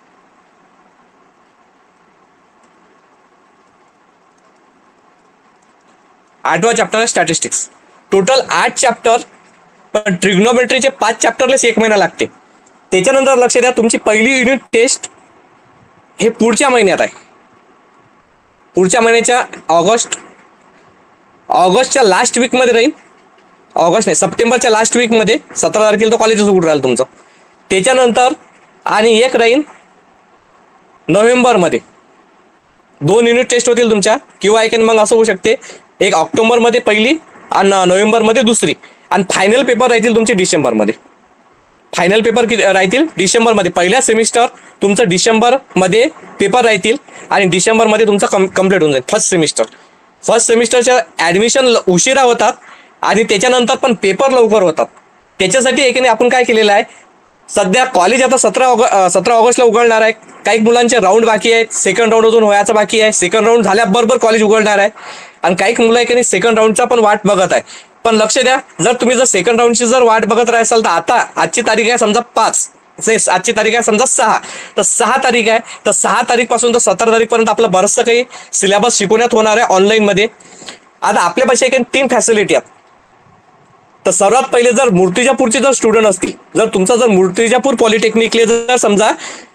आठवा चॅप्टर आहे स्टॅटिस्टिक्स. टोटल आठ चॅप्टर, पण ट्रिग्नोमेट्रीचे पाच चॅप्टरलेच एक महिना लागते. त्याच्यानंतर लक्ष द्या तुमची पहिली युनिट टेस्ट हे पुढच्या महिन्यात आहे. पुढच्या महिन्याच्या ऑगस्ट ऑगस्टच्या लास्ट वीक मध्ये राहील. ऑगस्ट नाही सप्टेंबरच्या लास्ट वीक मध्ये सतरा तारखेला तो कॉलेज उघडून राहील तुमचं. त्याच्यानंतर आणि एक राहील नोव्हेंबर मध्ये. दोन युनिट टेस्ट होतील तुमच्या, किंवा एक मग असं होऊ शकते एक ऑक्टोबर मध्ये पहिली आणि नोव्हेंबर मध्ये दुसरी, आणि फायनल पेपर राहतील तुमचे डिसेंबर मध्ये. फायनल पेपर किती राहतील? डिसेंबर मध्ये. पहिल्या सेमिस्टर तुमचं डिसेंबर मध्ये पेपर राहतील आणि डिसेंबर मध्ये तुमचं कम कम्प्लीट होऊन जाईल फर्स्ट सेमिस्टर. फर्स्ट सेमिस्टरच्या ऍडमिशन उशिरा होतात आणि त्याच्यानंतर पण पेपर लवकर होतात. त्याच्यासाठी एकीने आपण काय केलेलं आहे, सध्या कॉलेज आता सतरा ऑगस्ट सतरा ऑगस्टला उघडणार आहे. काही मुलांचे राऊंड बाकी आहेत, सेकंड राऊंड अजून व्हायचा बाकी आहे. सेकंड राऊंड झाल्याबरोबर कॉलेज उघडणार आहे. आणि काही मुलं आहे की सेकंड राऊंडचा पण वाट बघत आहे. पण लक्ष द्या, जर तुम्ही जर सेकंड राऊंडची जर वाट बघत राहाल तर आता आजची तारीख आहे समजा पाच, आजची तारीख आहे समजा सहा, तर सहा तारीख आहे, तर सहा तारीख पासून तर सतरा तारीख पर्यंत आपलं बरंचसं काही सिलेबस शिकवण्यात होणार आहे ऑनलाईन मध्ये. आता आपल्यापाशी एक तीन फॅसिलिटी आहेत. तर सर्वात पहिले जर मूर्तिजापूरचे जर स्टुडंट असतील, जर तुमचा जर मूर्तिजापूर पॉलिटेक्निकले जर समजा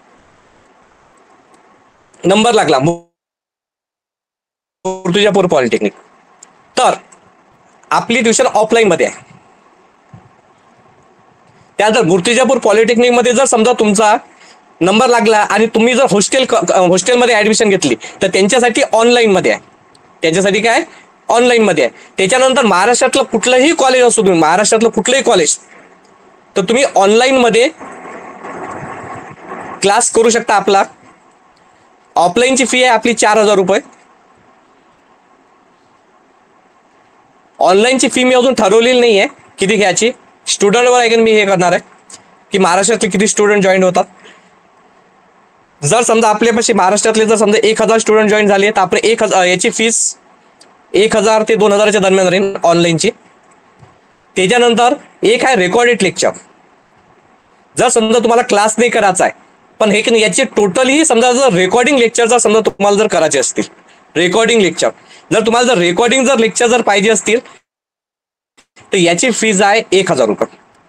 नंबर लागला मूर्तिजापूर पॉलिटेक्निक, तर आपली ट्युशन ऑफलाईन मध्ये आहे. त्यानंतर मूर्तिजापूर पॉलिटेक्निक मध्ये जर समजा तुमचा नंबर लागला आणि तुम्ही जर हॉस्टेल हॉस्टेलमध्ये ऍडमिशन घेतली तर त्यांच्यासाठी ऑनलाईन मध्ये आहे. त्यांच्यासाठी काय ऑनलाईन मध्ये आहे. त्याच्यानंतर महाराष्ट्रातलं कुठलंही कॉलेज असो, तुम्ही महाराष्ट्रातलं कुठलंही कॉलेज, तर तुम्ही ऑनलाईन मध्ये क्लास करू शकता आपला. ऑफलाईनची फी आहे आपली चार हजार रुपये. ऑनलाईनची फी मी अजून ठरवलेली नाही आहे किती घ्यायची. स्टुडंटवर आहे की मी हे करणार आहे की महाराष्ट्रातले किती स्टुडंट जॉईन होतात. जर समजा आपल्यापाशी महाराष्ट्रातले जर समजा एक हजार स्टुडंट जॉईन झाले तर आपण एक हजार याची फीस एक हजार ते दोन हजाराच्या दरम्यान राहील ऑनलाईनची. त्याच्यानंतर एक आहे रेकॉर्डेड लेक्चर. जर समजा तुम्हाला क्लास नाही करायचा आहे पण हे की याची टोटली समजा जर रेकॉर्डिंग लेक्चर जर समजा तुम्हाला जर करायचे असतील, रेकॉर्डिंग लेक्चर जर तुम्हाला जर रेकॉर्डिंग जर लेक्चर जर पाहिजे असतील तर याची फीज आहे एक हजार रुपये.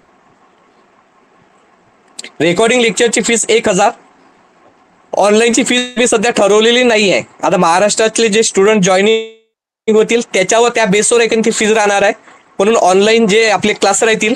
रेकॉर्डिंग लेक्चरची फीस एक हजार. ऑनलाईनची फीज मी सध्या ठरवलेली नाही आहे. आता महाराष्ट्रातले जे स्टुडंट जॉईनिंग होतील त्याच्यावर त्या बेसवर एक ती फीज राहणार आहे. म्हणून ऑनलाईन जे आपले क्लास राहतील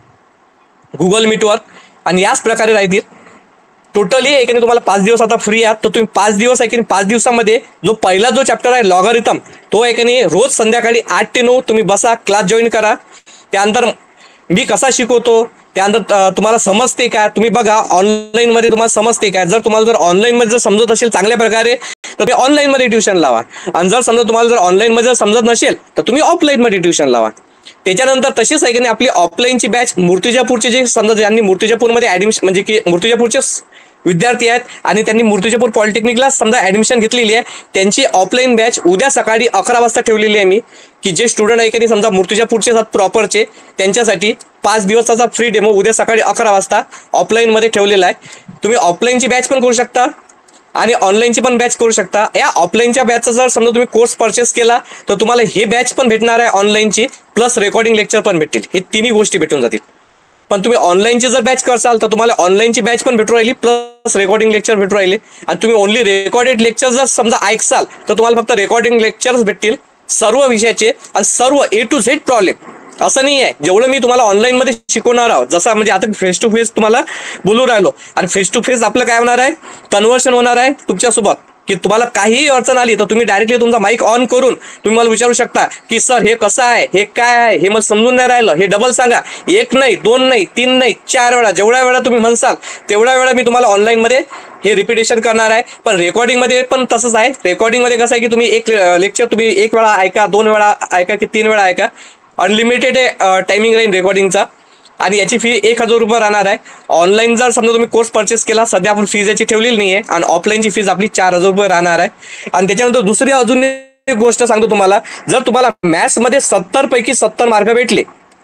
गुगल मीटवर आणि याच प्रकारे राहतील. टोटली एक तुम्हाला पाच दिवस आता फ्री आहात तर तुम्ही पाच दिवस आहे की पाच दिवसामध्ये जो पहिला जो चॅप्टर आहे लॉगरिथम तो एक रोज संध्याकाळी आठ ते नऊ तुम्ही बसा, क्लास जॉईन करा. त्यानंतर मी कसा शिकवतो, त्यानंतर तुम्हाला समजते काय, तुम्ही बघा ऑनलाईन मध्ये तुम्हाला समजते काय. जर तुम्हाला जर ऑनलाईन मध्ये जर समजत असेल चांगल्या प्रकारे तर तुम्ही ऑनलाईन मध्ये ट्युशन लावा. आणि जर समजा तुम्हाला जर ऑनलाईन मध्ये जर समजत नसेल तर तुम्ही ऑफलाईन मध्ये ट्युशन लावा. त्याच्यानंतर तशीच आहे की नाही आपली ऑफलाईनची बॅच मूर्तिजापूरचे जे समजा ज्यांनी मूर्तिजापूरमध्ये ऍडमिशन म्हणजे की मूर्तिजापूरचे विद्यार्थी आहेत आणि त्यांनी मूर्तिजापूर पॉलिटेक्निकला समजा ऍडमिशन घेतलेली आहे त्यांची ऑफलाईन बॅच उद्या सकाळी अकरा वाजता ठेवलेली आहे मी. की जे स्टुडंट आहे की समजा मूर्तिजापूरचे प्रॉपरचे त्यांच्यासाठी पाच दिवसाचा फ्री डेमो उद्या सकाळी अकरा वाजता ऑफलाईन मध्ये ठेवलेला आहे. तुम्ही ऑफलाईनची बॅच पण करू शकता आणि ऑनलाईनची पण बॅच करू शकता. या ऑफलाईनच्या बॅचचा जर समजा तुम्ही कोर्स परचेस केला तर तुम्हाला हे बॅच पण भेटणार आहे ऑनलाईनची प्लस रेकॉर्डिंग लेक्चर पण भेटतील. हे तिन्ही गोष्टी भेटून जातील. पण तुम्ही ऑनलाईनची जर बॅच करसाल तर तुम्हाला ऑनलाईनची बॅच पण भेटू राहिली प्लस रेकॉर्डिंग लेक्चर भेटू राहिले. आणि तुम्ही ओनली रेकॉर्डेड लेक्चर जर समजा ऐकसाल तर तुम्हाला फक्त रेकॉर्डिंग लेक्चर्स भेटतील सर्व विषयाचे आणि सर्व ए टू झेड प्रॉब्लेम. असं नाही आहे जेवढं मी तुम्हाला ऑनलाईन मध्ये शिकवणार आहोत जसं म्हणजे आता फेस टू फेस तुम्हाला बोलू राहिलो आणि फेस टू फेस आपलं काय होणार आहे कन्व्हर्शन होणार आहे तुमच्यासोबत. की तुम्हाला काहीही अडचण आली तर तुम्ही डायरेक्टली तुमचा माईक ऑन करून तुम्ही मला विचारू शकता की सर हे कसं आहे, हे काय आहे, हे मला समजून नाही राहिलं, हे डबल सांगा. एक नाही, दोन नाही, तीन नाही, चार वेळा जेवढ्या वेळा तुम्ही म्हणसाल तेवढ्या वेळा मी तुम्हाला ऑनलाईन मध्ये हे रिपिटेशन करणार आहे. पण रेकॉर्डिंग मध्ये पण तसंच आहे. रेकॉर्डिंग मध्ये कसं आहे की तुम्ही एक लेक्चर तुम्ही एक वेळा ऐका, दोन वेळा ऐका की तीन वेळा ऐका. अनलिमिटेड टायमिंग राहील रेकॉर्डिंगचा आणि याची फी एक हजार रुपये राहणार आहे. ऑनलाईन जर समजा तुम्ही कोर्स परचेस केला सध्या आपण फीज याची ठेवलेली नाही आहे आणि ऑफलाईनची फीज आपली चार हजार रुपये राहणार आहे. आणि त्याच्यानंतर दुसरी अजून एक गोष्ट सांगतो तुम्हाला, जर तुम्हाला मॅथ्स मध्ये सत्तर पैकी सत्तर मार्क भेटले,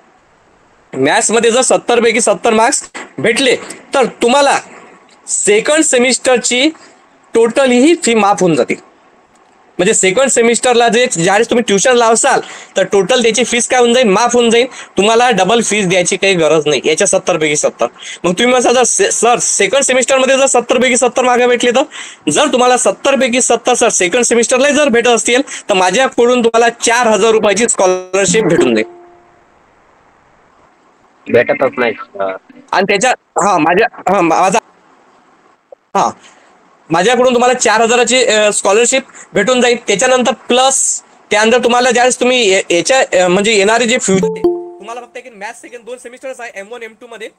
मॅथ्स मध्ये जर सत्तर पैकी सत्तर मार्क्स भेटले तर तुम्हाला सेकंड सेमिस्टरची टोटल ही फी माफ होऊन जाते. म्हणजे सेकंड सेमिस्टरला जे ज्यावेळेस तुम्ही ट्युशन लावसाल तर टोटल त्याची फीस काय होऊन जाईल माफ होऊन जाईल. तुम्हाला डबल फीस द्यायची काही गरज नाही याच्या सत्तर पैकी सत्तर. मग तुम्ही म्हणता जर सर सेकंड सेमिस्टरमध्ये जर सत्तर पैकी सत्तर मार्क भेटले तर जर तुम्हाला सत्तर पैकी सत्तर सर सेकंड सेमिस्टरला जर भेटत असतील तर माझ्याकडून तुम्हाला चार हजार रुपयाची स्कॉलरशिप भेटून जाईल. भेटतच नाही आणि त्याच्या हा माझ्या हा माझा हा माझ्याकडून तुम्हाला चार हजाराची स्कॉलरशिप भेटून जाईल. त्याच्यानंतर प्लस त्यानंतर तुम्हाला ज्यावेळेस तुम्ही याच्या म्हणजे येणारे जे फ्युचर तुम्हाला फक्त एक मॅथ्स सेकंड दोन सेमिस्टर्स आहे एम वन एम टू मध्ये.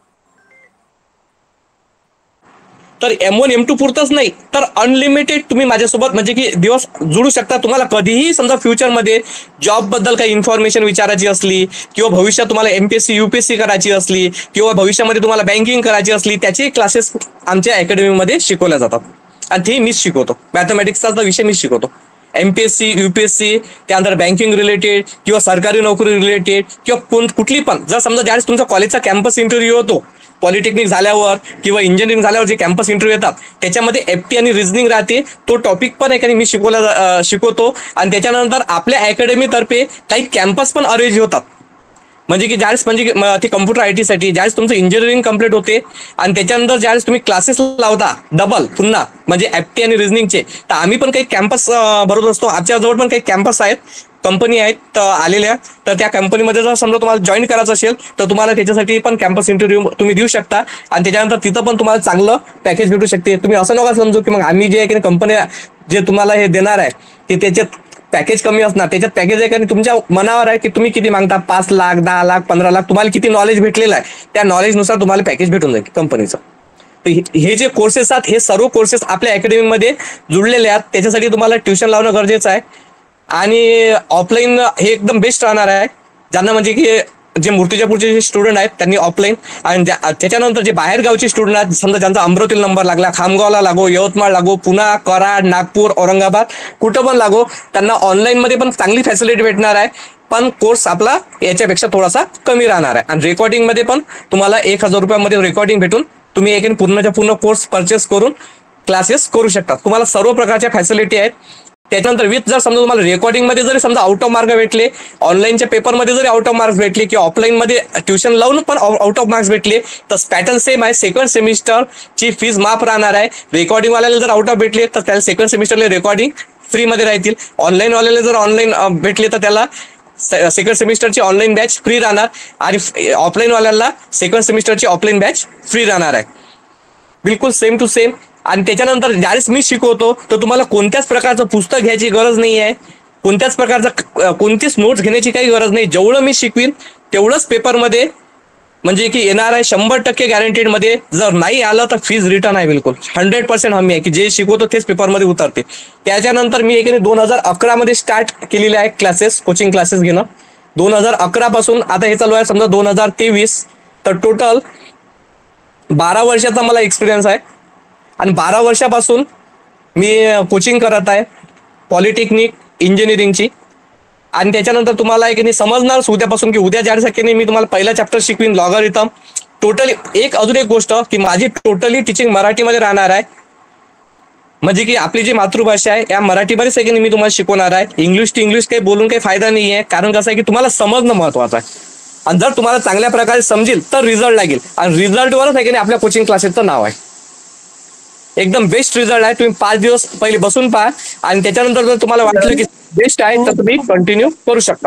तर एम वन एम टू पुरतच नाही तर अनलिमिटेड तुम्ही माझ्यासोबत म्हणजे की दिवस जोडू शकता. तुम्हाला कधीही समजा फ्युचरमध्ये जॉब बद्दल काही इन्फॉर्मेशन विचारायची असली किंवा भविष्यात तुम्हाला एमपीएससी युपीएससी करायची असली किंवा भविष्यामध्ये तुम्हाला बँकिंग करायची असली त्याचे क्लासेस आमच्या अकॅडमीमध्ये शिकवल्या जातात. आणि ते मीच शिकवतो. मॅथमॅटिक्सचा विषय मीच शिकवतो. एमपीएससी युपीएससी त्यानंतर बँकिंग रिलेटेड किंवा सरकारी नोकरी रिलेटेड किंवा कोण कुठली पण जर समजा ज्यावेळेस तुमचा कॉलेजचा कॅम्पस इंटरव्ह्यू होतो पॉलिटेक्निक झाल्यावर किंवा इंजिनिअरिंग झाल्यावर जे कॅम्पस इंटरव्ह्यू येतात त्याच्यामध्ये एफटी आणि रिझनिंग राहते. तो टॉपिक पण एकाने मी शिकवला शिकवतो. आणि त्याच्यानंतर आपल्या अकॅडमीतर्फे काही कॅम्पस पण अरेंज होतात. म्हणजे की ज्यावेळेस म्हणजे ते कम्प्युटर आय टी साठी ज्यावेळेस तुमचं इंजिनिअरिंग कम्प्लीट होते आणि त्याच्यानंतर ज्यावेळेस तुम्ही क्लासेस लावता डबल पुन्हा म्हणजे एफटी आणि रिझनिंगचे तर आम्ही पण काही कॅम्पस भरत असतो. आमच्याजवळ पण काही कॅम्पस आहेत, कंपनी आहेत आलेल्या. तर त्या कंपनीमध्ये जर समजा तुम्हाला जॉईन करायचं असेल तर तुम्हाला त्याच्यासाठी पण कॅम्पस इंटरव्ह्यू तुम्ही देऊ शकता. आणि त्याच्यानंतर तिथं पण तुम्हाला चांगलं पॅकेज भेटू शकते. तुम्ही असं नका समजू की मग आम्ही जे आहे की कंपनी जे तुम्हाला हे देणार आहे ते त्याच्यात पॅकेज कमी असणार. त्याच्यात पॅकेज आहे की तुमच्या मनावर आहे की तुम्ही किती मागता, पाच लाख दहा लाख पंधरा लाख तुम्हाला किती नॉलेज भेटलेलं आहे त्या नॉलेजनुसार तुम्हाला पॅकेज भेटून जाईल कंपनीचं. हे जे कोर्सेस आहेत हे सर्व कोर्सेस आपल्या अकॅडमीमध्ये जुळलेले आहेत. त्याच्यासाठी तुम्हाला ट्युशन लावणं गरजेचं आहे. आणि ऑफलाईन हे एकदम बेस्ट राहणार आहे. ज्यांना म्हणजे की जे मूर्तिजापूरचे जे स्टुडंट आहेत त्यांनी ऑफलाईन, आणि त्याच्यानंतर जे बाहेर गावचे स्टुडंट आहेत, समजा ज्यांचा अमरावतीला नंबर लागला, खामगावला लागो, यवतमाळ लागो, पुणा, कराड, नागपूर, औरंगाबाद कुठं पण लागो, त्यांना ऑनलाईन मध्ये पण चांगली फॅसिलिटी भेटणार आहे. पण कोर्स आपला याच्यापेक्षा थोडासा कमी राहणार आहे. आणि रेकॉर्डिंग मध्ये पण तुम्हाला एक हजार रुपयामध्ये रेकॉर्डिंग भेटून तुम्ही एक पूर्णच्या पूर्ण कोर्स परचेस करून क्लासेस करू शकता. तुम्हाला सर्व प्रकारच्या फॅसिलिटी आहेत. त्याच्यानंतर विथ जर समजा तुम्हाला रेकॉर्डिंग मध्ये जरी समजा आउट ऑफ मार्क भेटले, ऑनलाईनच्या पेपरमध्ये जरी आउट ऑफ मार्क्स भेटले, किंवा ऑफलाईन मध्ये ट्युशन लावून पण आउट ऑफ मार्क्स भेटले, तर पॅटर्न सेम आहे. सेकंड सेमिस्टरची फीज माफ राहणार आहे. रेकॉर्डिंग वाल्याला जर आउट ऑफ भेटले तर त्याला सेकंड सेमिस्टरला रेकॉर्डिंग फ्री मध्ये राहतील. ऑनलाईन वाल्याला जर ऑनलाईन भेटले तर त्याला सेकंड सेमिस्टरची ऑनलाईन बॅच फ्री राहणार, आणि ऑफलाईन वाल्याला सेकंड सेमिस्टरची ऑफलाईन बॅच फ्री राहणार आहे. बिलकुल सेम टू सेम. आणि त्याच्यानंतर ज्यावेळेस मी शिकवतो तर तुम्हाला कोणत्याच प्रकारचं पुस्तक घ्यायची गरज नाही आहे. कोणत्याच प्रकारचं कोणतीच नोट्स घेण्याची काही गरज नाही. जेवढं मी शिकवीन तेवढंच पेपरमध्ये म्हणजे की येणार आहे. शंभर टक्के गॅरंटेड मध्ये. जर नाही आलं तर फीज रिटर्न आहे. बिलकुल हंड्रेड पर्सेंट हमी आहे की जे शिकवतो तेच पेपरमध्ये उतरते. त्याच्यानंतर मी एक दोन हजार अकरा मध्ये स्टार्ट केलेले आहे क्लासेस, कोचिंग क्लासेस घेणं. दोन हजार अकरा पासून आता हे चालू आहे समजा दोन हजार तेवीस, तर टोटल बारा वर्षाचा मला एक्सपिरियन्स आहे. आणि बारा वर्षापासून मी कोचिंग करत आहे पॉलिटेक्निक इंजिनिअरिंगची. आणि त्याच्यानंतर तुम्हाला एक समजणार उद्यापासून की उद्या ज्यासाठी मी तुम्हाला पहिला चॅप्टर शिकवीन लॉगरिथम. टोटली एक अजून एक गोष्ट की माझी टोटली टीचिंग मराठीमध्ये राहणार आहे. म्हणजे की आपली जी मातृभाषा आहे या मराठीमध्ये सेकंड मी तुम्हाला शिकवणार आहे. इंग्लिश टू इंग्लिश काही बोलून काही फायदा नाही आहे. कारण कसं आहे की तुम्हाला समजणं महत्वाचं आहे. आणि जर तुम्हाला चांगल्या प्रकारे समजेल तर रिझल्ट लागेल. आणि रिझल्टवरच आहे की आपल्या कोचिंग क्लासेसचं नाव आहे. एकदम बेस्ट रिझल्ट आहे. तुम्ही पाच दिवस पहिले बसून पहा, आणि त्याच्यानंतर जर तुम्हाला वाटलं की बेस्ट आहे तर तुम्ही कंटिन्यू करू शकता.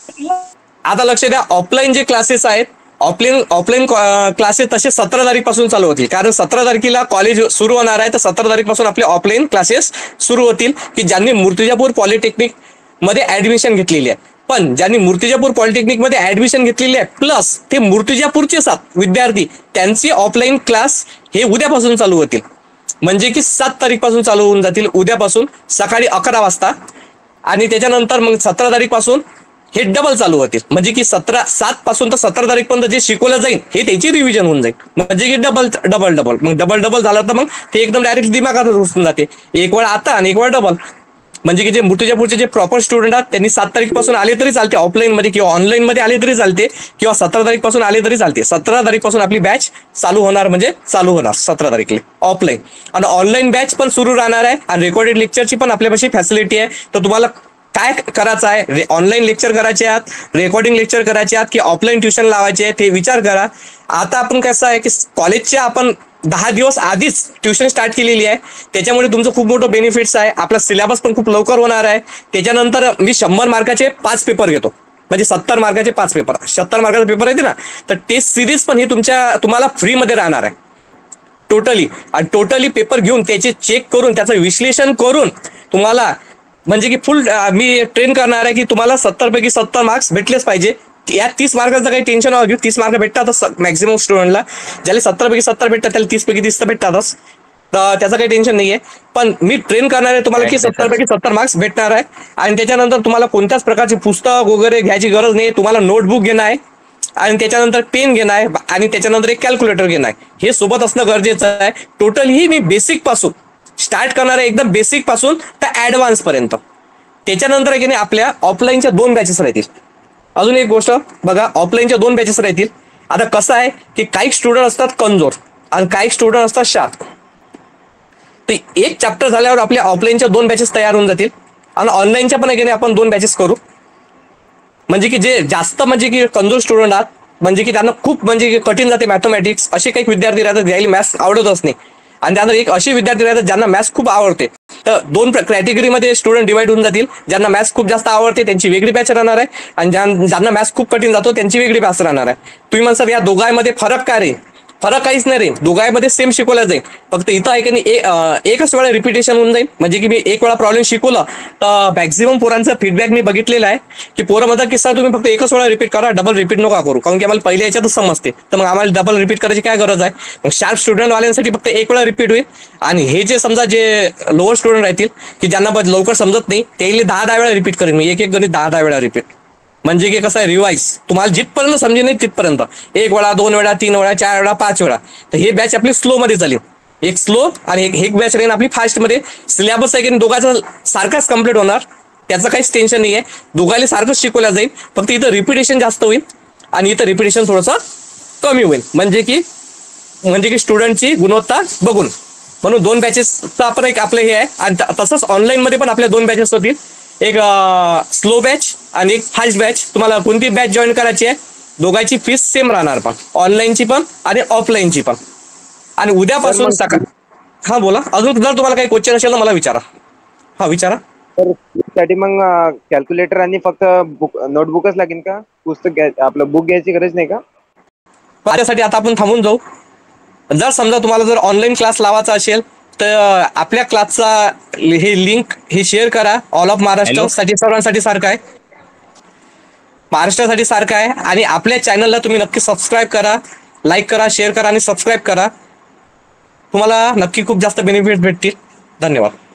आता लक्ष द्या, ऑफलाईन जे क्लासेस आहेत, ऑफलाईन ऑफलाईन क्लासेस तसे सतरा तारीखपासून चालू होतील. कारण सतरा तारखेला कॉलेज सुरू होणार आहे. तर सतरा तारीखपासून आपले ऑफलाईन क्लासेस सुरू होतील. की ज्यांनी मूर्तिजापूर पॉलिटेक्निक मध्ये ऍडमिशन घेतलेली आहे. पण ज्यांनी मूर्तिजापूर पॉलिटेक्निक मध्ये ऍडमिशन घेतलेली आहे प्लस ते मूर्तिजापूरचे सात विद्यार्थी, त्यांचे ऑफलाईन क्लास हे उद्यापासून चालू होतील. म्हणजे की सात तारीख पासून चालू होऊन जातील उद्यापासून सकाळी अकरा वाजता. आणि त्याच्यानंतर मग सतरा तारीख पासून हे डबल चालू होतील. म्हणजे की सतरा सात पासून तर सतरा तारीख पर्यंत जे शिकवलं जाईल हे त्याची रिव्हिजन होऊन जाईल. म्हणजे की डबल डबल डबल मग डबल डबल झालं तर मग ते एकदम डायरेक्ट दिमागात घुसून जाते. एक वेळ आता आणि एक वेळ डबल. म्हणजे की जे मूर्तिजापूरचे जे प्रॉपर स्टुडंट आहेत त्यांनी सात तारीख पासून आले तरी चालते ऑफलाईन मध्ये, किंवा ऑनलाईन मध्ये आले तरी चालते, किंवा सतरा तारीख पासून आले तरी चालते. सतरा तारीख पासून आपली बॅच चालू होणार, म्हणजे चालू होणार सतरा तारीखला ऑफलाईन. आणि ऑनलाईन बॅच पण सुरू राहणार आहे. आणि रेकॉर्डेड लेक्चरची पण आपल्यापाशी फॅसिलिटी आहे. तर तुम्हाला काय करायचं आहे, ऑनलाईन लेक्चर करायचे आहेत, रेकॉर्डिंग लेक्चर करायचे आहेत, की ऑफलाईन ट्युशन लावायचे आहे ते विचार करा. आता आपण कसं आहे की कॉलेजच्या आपण दहा दिवस आधीच ट्युशन स्टार्ट केलेली आहे. त्याच्यामुळे तुमचं खूप मोठं बेनिफिट्स आहे. आपला सिलेबस पण खूप लवकर होणार आहे. त्याच्यानंतर मी शंभर मार्काचे पाच पेपर घेतो. म्हणजे सत्तर मार्काचे पाच पेपर, सत्तर मार्काचा पेपर येते ना, तर टेस्ट सिरीज पण ही तुमच्या तुम्हाला फ्रीमध्ये राहणार आहे टोटली. आणि टोटली पेपर घेऊन त्याचे चेक करून त्याचं विश्लेषण करून तुम्हाला म्हणजे की फुल मी ट्रेन करणार आहे की तुम्हाला सत्तर पैकी सत्तर मार्क्स भेटलेच पाहिजे. या तीस मार्काचं काही टेन्शन घेऊ, तीस मार्क भेटतातच मॅक्झिमम स्टुडंटला. ज्याला सत्तर पैकी सत्तर भेटतात त्याला तीस पैकी तीस तर भेटतातच. तर त्याचं काही टेन्शन नाहीये. पण मी ट्रेन करणार आहे तुम्हाला की सत्तर पैकी सत्तर मार्क्स भेटणार आहे. आणि त्याच्यानंतर तुम्हाला कोणत्याच प्रकारचे पुस्तक वगैरे घ्यायची गरज नाही. तुम्हाला नोटबुक घेणं आहे, आणि त्याच्यानंतर पेन घेणं आहे, आणि त्याच्यानंतर एक कॅल्क्युलेटर घेणं आहे. हे सोबत असणं गरजेचं आहे. टोटली मी बेसिक पासून स्टार्ट करणार आहे, एकदम बेसिक पासून तर ऍडव्हान्स पर्यंत. त्याच्यानंतर की नाही आपल्या ऑफलाईनच्या दोन बॅचेस राहतील. अजून एक गोष्ट बघा, ऑफलाईनच्या दोन बॅचेस राहतील. आता कसं आहे की काही स्टुडंट असतात कमजोर आणि काही स्टुडंट असतात शार्प. तर एक चॅप्टर झाल्यावर आपल्या ऑफलाईनच्या दोन बॅचेस तयार होऊन जातील. आणि ऑनलाईनच्या पण की नाही आपण दोन बॅचेस करू. म्हणजे की जे जास्त म्हणजे की कमजोर स्टुडंट आहात, म्हणजे की त्यांना खूप म्हणजे की कठीण जाते मॅथमॅटिक्स, असे काही विद्यार्थी राहतात ज्याला मॅथ्स आवडतच नाही. आणि त्यानंतर एक असे विद्यार्थी राहतात ज्यांना मॅथ्स खूप आवडते. तर दोन कॅटेगरीमध्ये स्टुडंट डिवाइड होऊन जातील. ज्यांना मॅथ्स खूप जास्त आवडते त्यांची वेगळी बॅच राहणार आहे, आणि ज्यांना मॅथ्स खूप कठीण जातो त्यांची वेगळी बॅच राहणार आहे. तुम्ही म्हणसाल या दोघांमध्ये फरक काय रे, फरक काहीच नाही रे, दोघांमध्ये सेम शिकवलं जाईल. फक्त इथं आहे की नाही ए- अं, एकच वेळा रिपिटेशन होऊन जाईल. म्हणजे की मी एक वेळा प्रॉब्लेम शिकवलं तर मॅक्झिमम पोरांचा फीडबॅक मी बघितलेला आहे की पोरं म्हणतात की सर तुम्ही फक्त एकच वेळा रिपीट करा, डबल रिपीट नका करू, कारण की आम्हाला पहिल्या याच्यातच समजते, तर मग आम्हाला डबल रिपीट करायची काय गरज आहे. मग शार्प स्टुडंट वाल्यांसाठी फक्त एक वेळा रिपीट होईल. आणि हे जे समजा जे लोअर स्टुडंट राहतील की ज्यांना ब- लवकर समजत नाही, ते दहा दहा वेळा रिपीट करेन मी, एक एक गणित दहा दहा वेळा रिपीट. म्हणजे की कसं आहे, रिवाईज तुम्हाला जिथपर्यंत समजेल नाही तिथपर्यंत, एक वेळा, दोन वेळा, तीन वेळा, चार वेळा, पाच वेळा. तर हे बॅच आपली स्लो मध्ये चालेल, एक स्लो आणि एक एक बॅच राहील आपली फास्ट मध्ये. सिलेबस आहे की दोघांचा सारखाच कम्प्लीट होणार, त्याचं काहीच टेन्शन नाही आहे. दोघांना सारखंच शिकवलं जाईल, फक्त इथं रिपिटेशन जास्त होईल आणि इथं रिपिटेशन थोडंसं कमी होईल. म्हणजे की म्हणजे की स्टुडंटची गुणवत्ता बघून, म्हणून दोन बॅचेसचं आपण एक आपलं हे आहे. आणि त- तसंच ऑनलाईन मध्ये पण आपल्या दोन बॅचेस होतील, एक स्लो बॅच आणि एक फास्ट बॅच. तुम्हाला कोणती बॅच जॉईन करायची आहे, दोघांची फीस सेम राहणार, पण ऑनलाईनची पण आणि ऑफलाईनची पण. आणि उद्यापासून मग सकाळ. हा बोला, अजून जर तुम्हाला काही क्वेश्चन असेल तर मला विचारा. हा विचारा. तर साठी मग कॅल्क्युलेटर आणि फक्त बुक नोटबुकच लागेल का? पुस्तक घ्याय आपलं बुक घ्यायची गरज नाही का? माझ्यासाठी आता आपण थांबून जाऊ. जर समजा तुम्हाला जर ऑनलाईन क्लास लावायचा असेल तर आपल्या क्लासचा हे लिंक हे शेअर करा. ऑल ऑफ महाराष्ट्रासाठी सर्वांसाठी सारखं आहे, महाराष्ट्रासाठी सारखं आहे. आणि आपल्या चॅनलला तुम्ही नक्की सबस्क्राईब करा, लाईक करा, शेअर करा आणि सबस्क्राईब करा. तुम्हाला नक्की खूप जास्त बेनिफिट भेटतील. धन्यवाद.